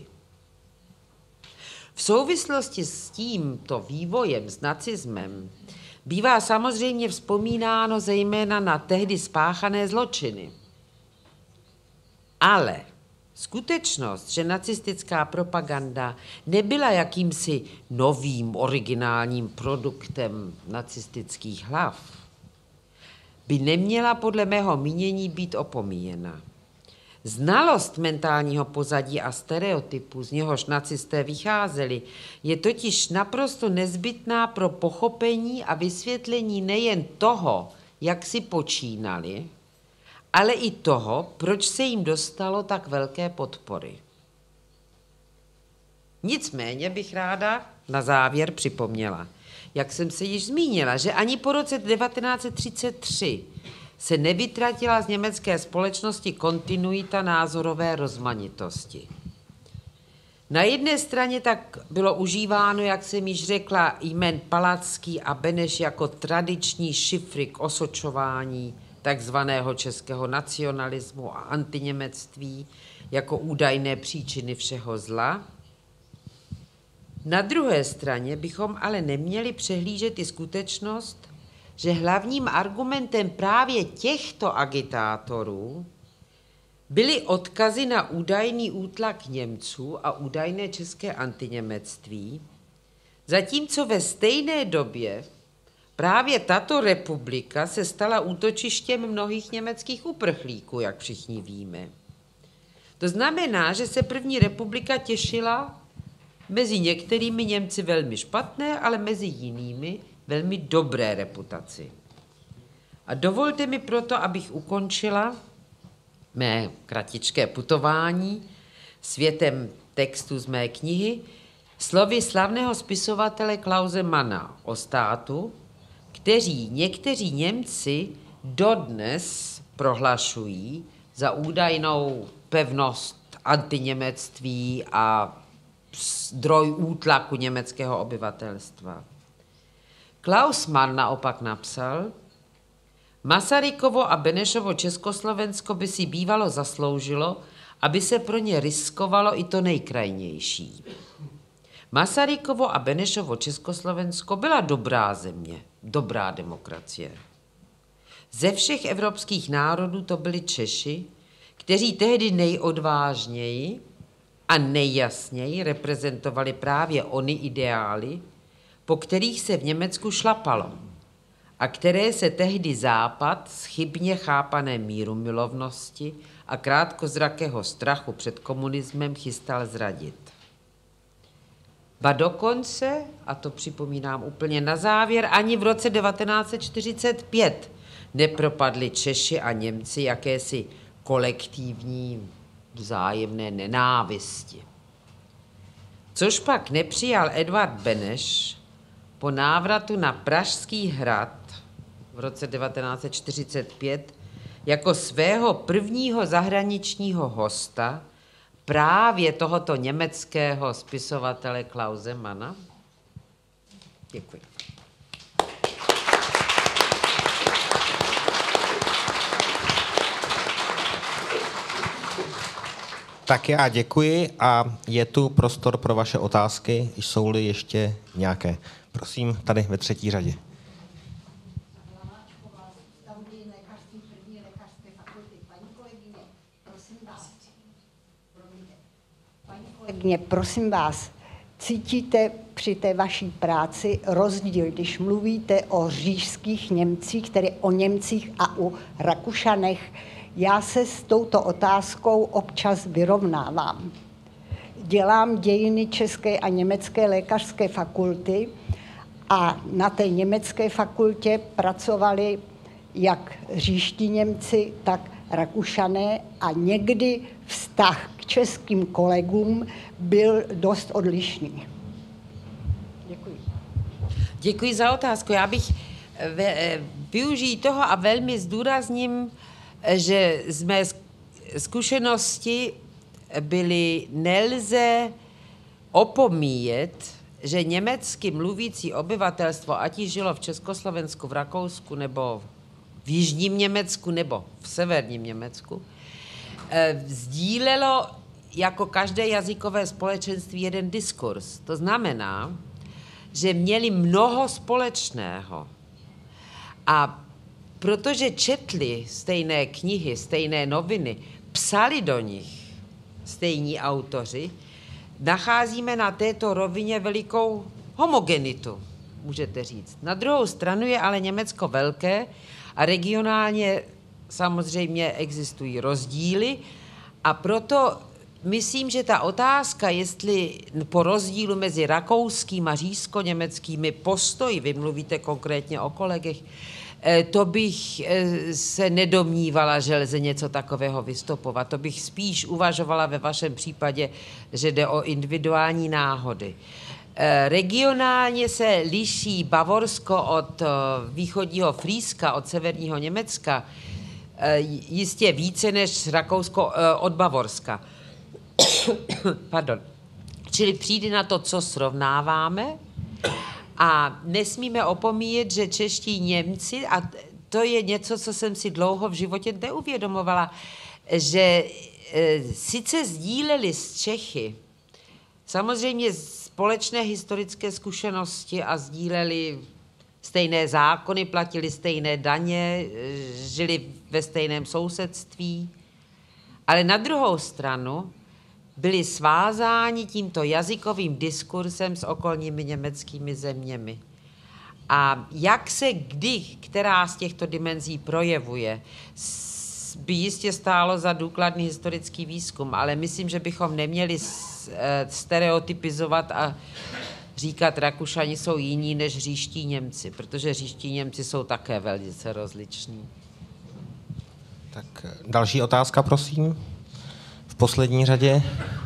V souvislosti s tímto vývojem, s nacismem, bývá samozřejmě vzpomínáno zejména na tehdy spáchané zločiny. Ale skutečnost, že nacistická propaganda nebyla jakýmsi novým, originálním produktem nacistických hlav, by neměla podle mého mínění být opomíjena. Znalost mentálního pozadí a stereotypu, z něhož nacisté vycházeli, je totiž naprosto nezbytná pro pochopení a vysvětlení nejen toho, jak si počínali, ale i toho, proč se jim dostalo tak velké podpory. Nicméně bych ráda na závěr připomněla, jak jsem se již zmínila, že ani po roce devatenáct set třicet tři se nevytratila z německé společnosti kontinuita názorové rozmanitosti. Na jedné straně tak bylo užíváno, jak jsem již řekla, jmen Palacký a Beneš jako tradiční šifry k osočování takzvaného českého nacionalismu a antiněmectví jako údajné příčiny všeho zla. Na druhé straně bychom ale neměli přehlížet i skutečnost, že hlavním argumentem právě těchto agitátorů byly odkazy na údajný útlak Němců a údajné české antiněmectví, zatímco ve stejné době právě tato republika se stala útočištěm mnohých německých uprchlíků, jak všichni víme. To znamená, že se první republika těšila mezi některými Němci velmi špatné, ale mezi jinými velmi dobré reputaci. A dovolte mi proto, abych ukončila mé kratičké putování světem textu z mé knihy slovy slavného spisovatele Klause Manna o státu, kteří někteří Němci dodnes prohlašují za údajnou pevnost antiněmectví a zdroj útlaku německého obyvatelstva. Klaus Mann naopak napsal: Masarykovo a Benešovo Československo by si bývalo zasloužilo, aby se pro ně riskovalo i to nejkrajnější. Masarykovo a Benešovo Československo byla dobrá země, dobrá demokracie. Ze všech evropských národů to byli Češi, kteří tehdy nejodvážněji a nejjasněji reprezentovali právě ony ideály, po kterých se v Německu šlapalo a které se tehdy Západ z chybně chápané mírumilovnosti a krátkozrakého strachu před komunismem chystal zradit. Ba dokonce, a to připomínám úplně na závěr, ani v roce devatenáct set čtyřicet pět nepropadli Češi a Němci jakési kolektivní vzájemné nenávisti. Což pak nepřijal Edvard Beneš po návratu na Pražský hrad v roce devatenáct set čtyřicet pět jako svého prvního zahraničního hosta právě tohoto německého spisovatele Klause Manna. Děkuji. Tak já děkuji a je tu prostor pro vaše otázky, jsou-li ještě nějaké. Prosím, tady ve třetí řadě. Kolegyně, prosím vás, cítíte při té vaší práci rozdíl, když mluvíte o říšských Němcích, tedy o Němcích a o Rakušanech? Já se s touto otázkou občas vyrovnávám. Dělám dějiny České a Německé lékařské fakulty a na té německé fakultě pracovali jak říští Němci, tak Rakušané a někdy vztah k českým kolegům byl dost odlišný. Děkuji. Děkuji za otázku. Já bych využiji toho a velmi zdůrazním, že z mé zkušenosti byly nelze opomíjet že německy mluvící obyvatelstvo, ať již žilo v Československu, v Rakousku, nebo v jižním Německu, nebo v severním Německu, sdílelo jako každé jazykové společenství jeden diskurs. To znamená, že měli mnoho společného. A protože četli stejné knihy, stejné noviny, psali do nich stejní autoři, nacházíme na této rovině velikou homogenitu, můžete říct. Na druhou stranu je ale Německo velké a regionálně samozřejmě existují rozdíly a proto myslím, že ta otázka, jestli po rozdílu mezi rakouským a říšsko-německými postoji, vy mluvíte konkrétně o kolegech, to bych se nedomnívala, že lze něco takového vystupovat. To bych spíš uvažovala ve vašem případě, že jde o individuální náhody. Regionálně se liší Bavorsko od východního Frýska, od severního Německa, jistě více než Rakousko od Bavorska. Pardon. Čili přijde na to, co srovnáváme, a nesmíme opomíjet, že čeští Němci, a to je něco, co jsem si dlouho v životě neuvědomovala, že e, sice sdíleli s Čechy samozřejmě společné historické zkušenosti a sdíleli stejné zákony, platili stejné daně, žili ve stejném sousedství, ale na druhou stranu byli svázáni tímto jazykovým diskursem s okolními německými zeměmi. A jak se kdy, která z těchto dimenzí projevuje, by jistě stálo za důkladný historický výzkum, ale myslím, že bychom neměli stereotypizovat a říkat, Rakušani jsou jiní než říští Němci, protože říští Němci jsou také velice rozliční. Tak další otázka, prosím. V poslední řadě.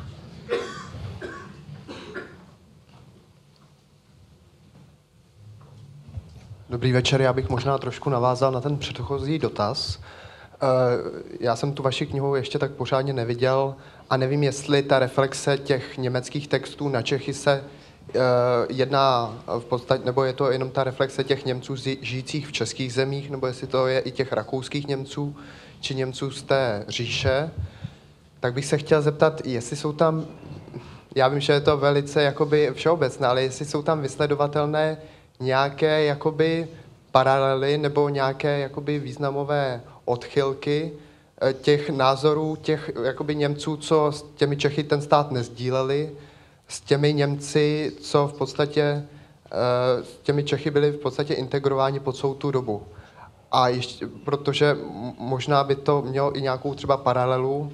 Dobrý večer, já bych možná trošku navázal na ten předchozí dotaz. Já jsem tu vaši knihu ještě tak pořádně neviděl a nevím, jestli ta reflexe těch německých textů na Čechy se jedná v podstatě, nebo je to jenom ta reflexe těch Němců žijících v českých zemích, nebo jestli to je i těch rakouských Němců, či Němců z té říše. Tak bych se chtěl zeptat, jestli jsou tam, já vím, že je to velice jakoby všeobecné, ale jestli jsou tam vysledovatelné nějaké jakoby paralely nebo nějaké jakoby významové odchylky těch názorů těch jakoby Němců, co s těmi Čechy ten stát nezdíleli, s těmi Němci, co v podstatě s těmi Čechy byli v podstatě integrováni po celou tu dobu. A ještě, protože možná by to mělo i nějakou třeba paralelu,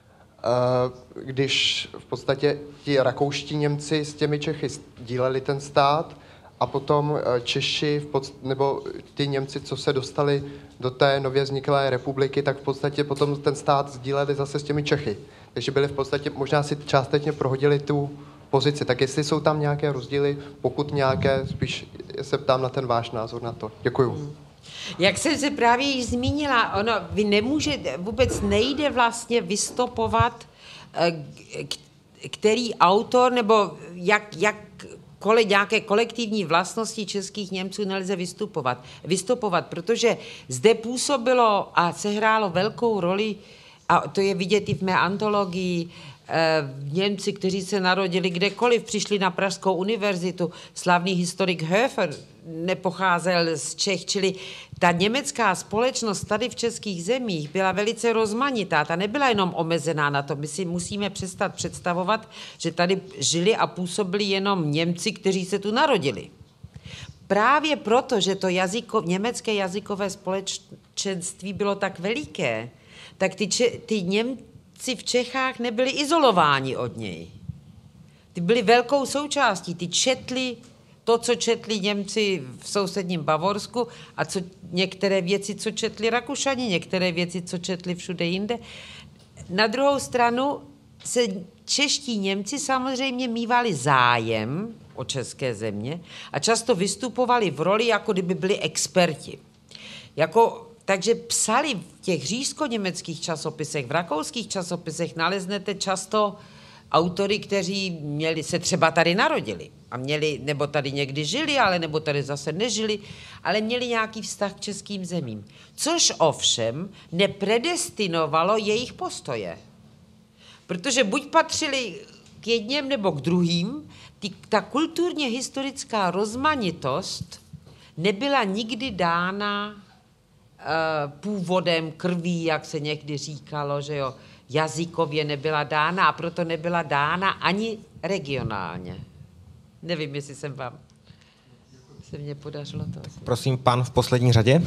když v podstatě ti rakouští Němci s těmi Čechy sdíleli ten stát a potom Češi, v pod, nebo ty Němci, co se dostali do té nově vzniklé republiky, tak v podstatě potom ten stát sdíleli zase s těmi Čechy. Takže byli v podstatě, možná si částečně prohodili tu pozici. Tak jestli jsou tam nějaké rozdíly, pokud nějaké, spíš se ptám na ten váš názor na to. Děkuju. Hmm. Jak jsem se právě již zmínila, ono, vy nemůžete, vůbec nejde vlastně vystopovat, který autor, nebo jak, jak kole, nějaké kolektivní vlastnosti českých Němců nelze vystupovat, vystupovat, protože zde působilo a sehrálo velkou roli, a to je vidět i v mé antologii, Němci, kteří se narodili kdekoliv, přišli na Pražskou univerzitu. Slavný historik Höfer nepocházel z Čech, čili ta německá společnost tady v českých zemích byla velice rozmanitá. Ta nebyla jenom omezená na to. My si musíme přestat představovat, že tady žili a působili jenom Němci, kteří se tu narodili. Právě proto, že to jazyko, německé jazykové společenství bylo tak veliké, tak ty, ty Němci v Čechách nebyli izolováni od něj. Ty byli velkou součástí. Ty četli to, co četli Němci v sousedním Bavorsku a co, některé věci, co četli Rakušani, některé věci, co četli všude jinde. Na druhou stranu se čeští Němci samozřejmě mívali zájem o české země a často vystupovali v roli, jako kdyby byli experti. Jako Takže psali v těch říšsko-německých časopisech, v rakouských časopisech naleznete často autory, kteří měli, se třeba tady narodili a měli, nebo tady někdy žili, ale nebo tady zase nežili, ale měli nějaký vztah k českým zemím. Což ovšem nepredestinovalo jejich postoje. Protože buď patřili k jedněm nebo k druhým, ty, ta kulturně historická rozmanitost nebyla nikdy dána uh, původem krví, jak se někdy říkalo, že jo, jazykově nebyla dána a proto nebyla dána ani regionálně. Nevím, jestli jsem vám se mně podařilo to. Prosím, pan v poslední řadě.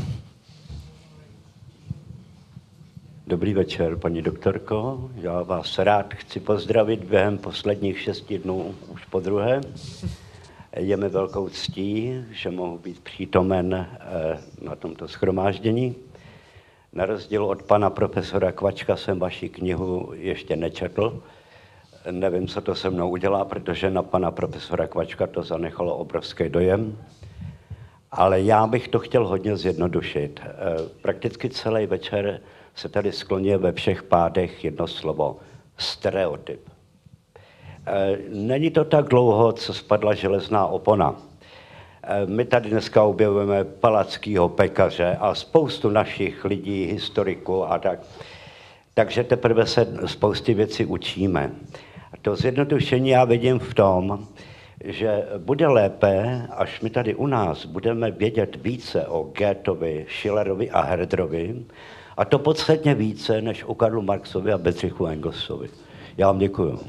Dobrý večer, paní doktorko. Já vás rád chci pozdravit během posledních šesti dnů už po druhé. Je mi velkou ctí, že mohu být přítomen na tomto shromáždění. Na rozdíl od pana profesora Kvačka jsem vaši knihu ještě nečetl. Nevím, co to se mnou udělá, protože na pana profesora Kvačka to zanechalo obrovský dojem. Ale já bych to chtěl hodně zjednodušit. Prakticky celý večer se tady skloňuje ve všech pádech jedno slovo. Stereotyp. Není to tak dlouho, co spadla železná opona. My tady dneska objevujeme Palackýho pekaře a spoustu našich lidí, historiků a tak. Takže teprve se spousty věcí učíme. A to zjednodušení já vidím v tom, že bude lépe, až my tady u nás budeme vědět více o Goetheovi, Schillerovi a Herderovi, a to podstatně více, než o Karlu Marxovi a Bedřichu Engelsovi. Já vám děkuju.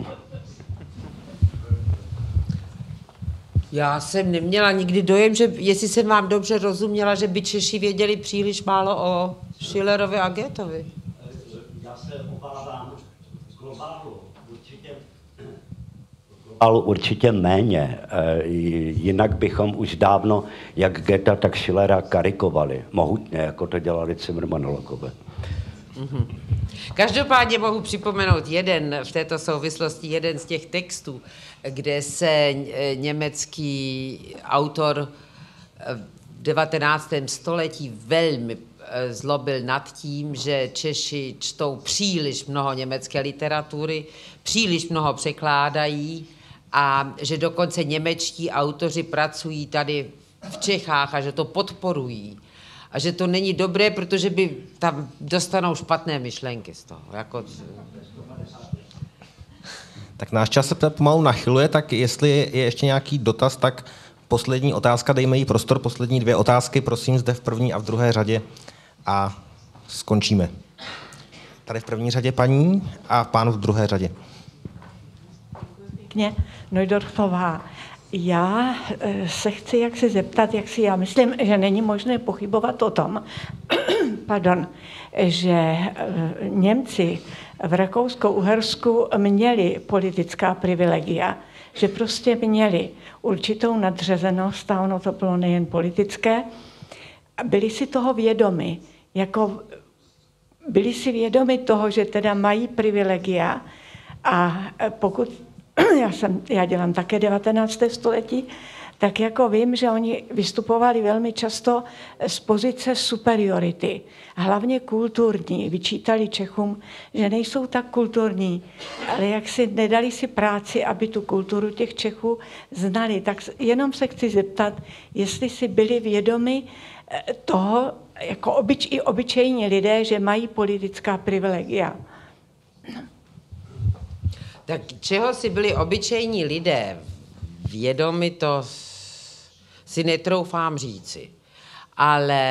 Já jsem neměla nikdy dojem, že jestli jsem vám dobře rozuměla, že by Češi věděli příliš málo o Schillerovi a Goetheovi. Já se obávám globálu určitě, globálu určitě méně. Jinak bychom už dávno jak Goethe, tak Schillera karikovali. Mohutně, jako to dělali Cimrmanologové. Mm-hmm. Každopádně mohu připomenout jeden v této souvislosti, jeden z těch textů, kde se německý autor v devatenáctém století velmi zlobil nad tím, že Češi čtou příliš mnoho německé literatury, příliš mnoho překládají a že dokonce němečtí autoři pracují tady v Čechách a že to podporují. A že to není dobré, protože by tam dostanou špatné myšlenky z toho. Jako... Tak náš čas se pomalu nachyluje, tak jestli je ještě nějaký dotaz, tak poslední otázka, dejme jí prostor, poslední dvě otázky, prosím, zde v první a v druhé řadě a skončíme. Tady v první řadě paní a pán v druhé řadě. Pěkně, Neudorfová. Já se chci jaksi zeptat, jak si já myslím, že není možné pochybovat o tom, pardon, že Němci v Rakousku-Uhersku měli politická privilegia, že prostě měli určitou nadřazenost a ono to bylo nejen politické, a byli si toho vědomi, jako byli si vědomi toho, že teda mají privilegia a pokud Já, jsem, já dělám také devatenácté století, tak jako vím, že oni vystupovali velmi často z pozice superiority, hlavně kulturní. Vyčítali Čechům, že nejsou tak kulturní, ale jak si nedali si práci, aby tu kulturu těch Čechů znali. Tak jenom se chci zeptat, jestli si byli vědomi toho, jako obyč, i obyčejní lidé, že mají politická privilegia. Tak čeho si byli obyčejní lidé vědomi, to si netroufám říci. Ale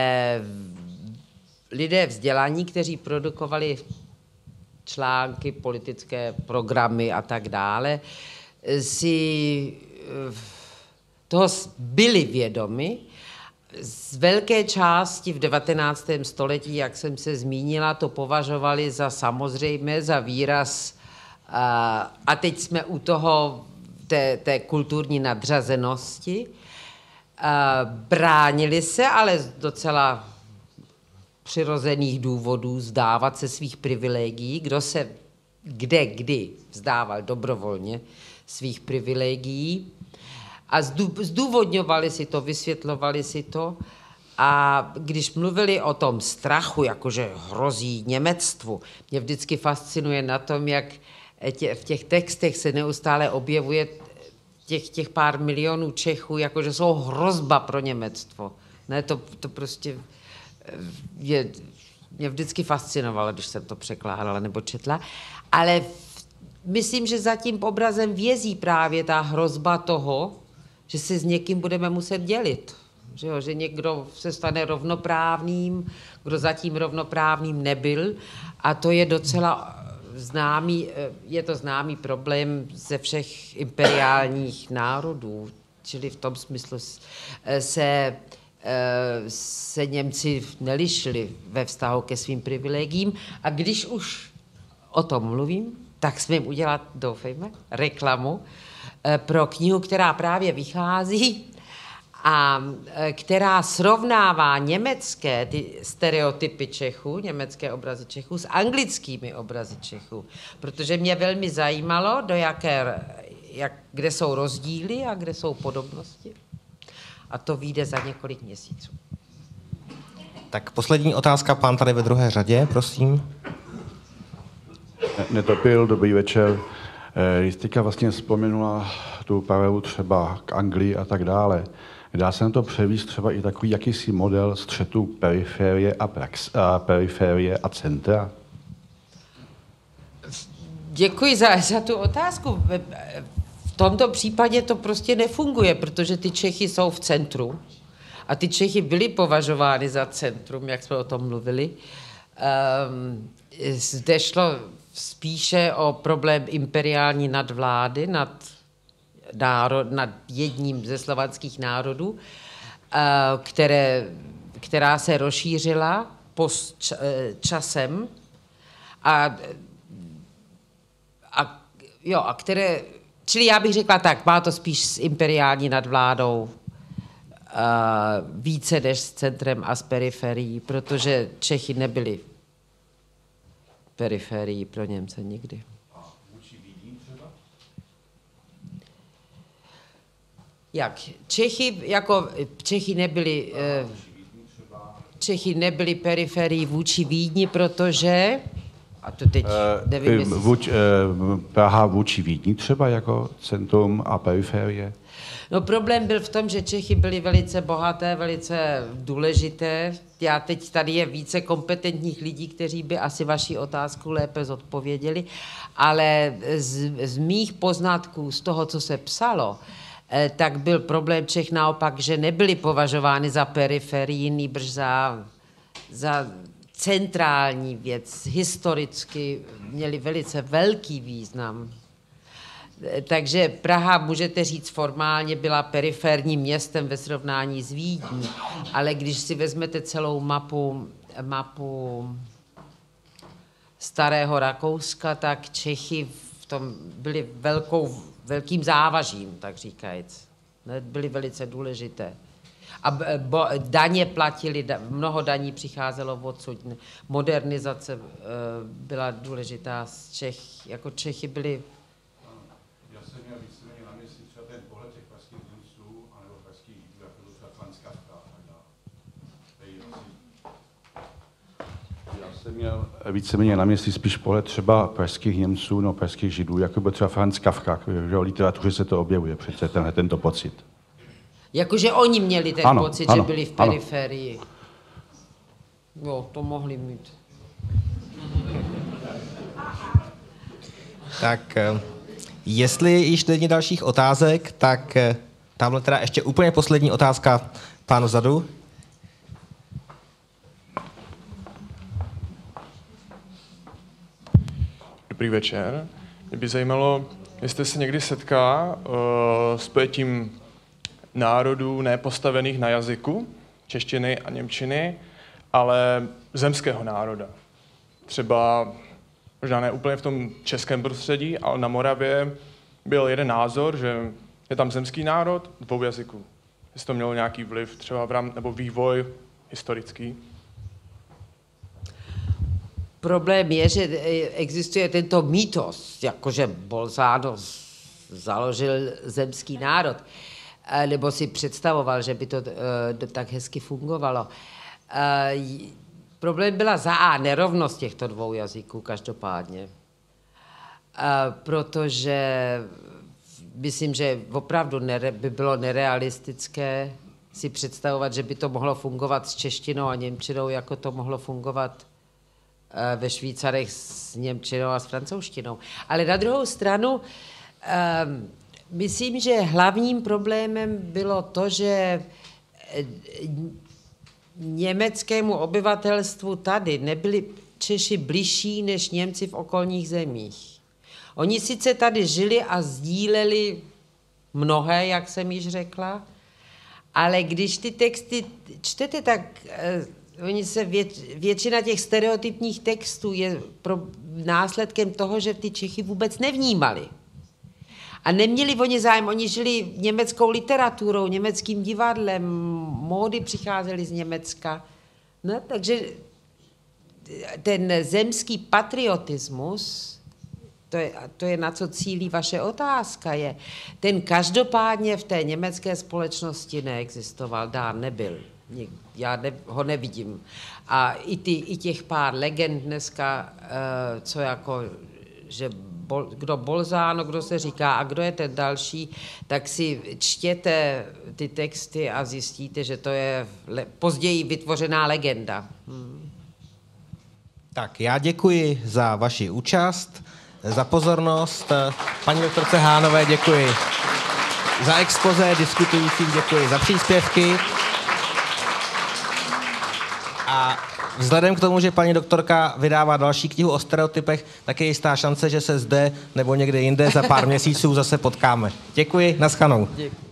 lidé vzdělaní, kteří produkovali články, politické programy a tak dále, si toho byli vědomi. Z velké části v devatenáctém století, jak jsem se zmínila, to považovali za samozřejmé, za výraz. A teď jsme u toho té, té kulturní nadřazenosti. Bránili se, ale z docela přirozených důvodů vzdávat se svých privilegií. Kdo se kde, kdy vzdával dobrovolně svých privilegií. A zdůvodňovali si to, vysvětlovali si to. A když mluvili o tom strachu, jakože hrozí němectvu, mě vždycky fascinuje na tom, jak tě, v těch textech se neustále objevuje těch, těch pár milionů Čechů, jakože jsou hrozba pro němectvo. Ne, to, to prostě je, mě vždycky fascinovalo, když jsem to překládala nebo četla, ale myslím, že za tím obrazem vězí právě ta hrozba toho, že se s někým budeme muset dělit. Že, jo, že někdo se stane rovnoprávným, kdo zatím rovnoprávným nebyl, a to je docela známý, je to známý problém ze všech imperiálních národů, čili v tom smyslu se, se Němci nelišili ve vztahu ke svým privilegiím, a když už o tom mluvím, tak smím udělat, doufejme, reklamu pro knihu, která právě vychází a která srovnává německé ty stereotypy Čechů, německé obrazy Čechů s anglickými obrazy Čechů. Protože mě velmi zajímalo, do jaké, jak, kde jsou rozdíly a kde jsou podobnosti. A to vyjde za několik měsíců. Tak poslední otázka, pán tady ve druhé řadě, prosím. Netopil, dobrý večer. Jistika vlastně vzpomenula tu paralelu třeba k Anglii a tak dále. Dá se na to převíst třeba i takový jakýsi model střetu periferie a, prax, a, periferie a centra? Děkuji za, za tu otázku. V tomto případě to prostě nefunguje, protože ty Čechy jsou v centru a ty Čechy byly považovány za centrum, jak jsme o tom mluvili. Um, zde šlo spíše o problém imperiální nadvlády nad, národ, nad jedním ze slovanských národů, které, která se rozšířila post časem a, a, jo, a které, čili já bych řekla tak, má to spíš s imperiální nadvládou více než s centrem a s periferií, protože Čechy nebyli periferii pro Němce nikdy. A vůči Vídni třeba? Jak? Čechy, jako Čechy nebyli, Čechy nebyli periferii vůči Vídni, protože, a to teď nevím, jestli... Vůč, Praha vůči Vídni třeba jako centrum a periferie? No problém byl v tom, že Čechy byly velice bohaté, velice důležité. Já teď tady je více kompetentních lidí, kteří by asi vaši otázku lépe zodpověděli, ale z, z mých poznatků, z toho, co se psalo, tak byl problém Čech naopak, že nebyly považovány za periferii, nýbrž za, za centrální věc. Historicky měli velice velký význam. Takže Praha, můžete říct, formálně byla periferním městem ve srovnání s Vídní, ale když si vezmete celou mapu, mapu starého Rakouska, tak Čechy v tom byly velkou, velkým závažím, tak říkajíc. Byly velice důležité. A bo, daně platili, mnoho daní přicházelo odsud. Modernizace byla důležitá z Čech, jako Čechy byly. Já jsem měl víceméně na mysli třeba ten pohled těch pražských Němců, anebo pražských Židů, jako to třeba Franz Kafka a tak dále. Já jsem měl víceméně na mysli spíš pohled třeba pražských Němců nebo pražských Židů, jako byl třeba Franz Kafka, že o literatuře se to objevuje přece tenhle tento pocit. Jakože oni měli ten ano, pocit, ano, že byli v periferii. Ano. Jo, to mohli mít. Tak, jestli již není dalších otázek, tak tamhle teda ještě úplně poslední otázka pánu vzadu. Dobrý večer. Mě by zajímalo, jestli se někdy setká uh, s pojetím národů nepostavených na jazyku, češtiny a němčiny, ale zemského národa. Třeba, možná ne úplně v tom českém prostředí, ale na Moravě byl jeden názor, že je tam zemský národ dvou jazyků. Jestli to mělo nějaký vliv třeba v rám, nebo vývoj historický. Problém je, že existuje tento mýtos, jakože Bolzano založil zemský národ, nebo si představoval, že by to tak hezky fungovalo. Problém byla za A nerovnost těchto dvou jazyků každopádně. protože myslím, že opravdu nere, by bylo nerealistické si představovat, že by to mohlo fungovat s češtinou a němčinou, jako to mohlo fungovat ve Švýcarech s němčinou a s francouzštinou. Ale na druhou stranu, um, myslím, že hlavním problémem bylo to, že německému obyvatelstvu tady nebyli Češi bližší než Němci v okolních zemích. Oni sice tady žili a sdíleli mnohé, jak jsem již řekla, ale když ty texty čtete, tak eh, oni se věč, většina těch stereotypních textů je pro, následkem toho, že ty Čechy vůbec nevnímali. A neměli oni zájem, oni žili německou literaturou, německým divadlem, módy přicházely z Německa. No, takže ten zemský patriotismus, to je, to je na co cílí vaše otázka, je, ten každopádně v té německé společnosti neexistoval, dán nebyl. Já ne, ho nevidím. A i, ty, i těch pár legend dneska, co jako, že bol, kdo Bolzano, kdo se říká a kdo je ten další, tak si čtěte ty texty a zjistíte, že to je le, později vytvořená legenda. Hmm. Tak, já děkuji za vaši účast, za pozornost. Paní doktorce Hánové děkuji za expoze, diskutujícím děkuji za příspěvky. A vzhledem k tomu, že paní doktorka vydává další knihu o stereotypech, tak je jistá šance, že se zde nebo někde jinde za pár měsíců zase potkáme. Děkuji, naschledanou. Děkuji.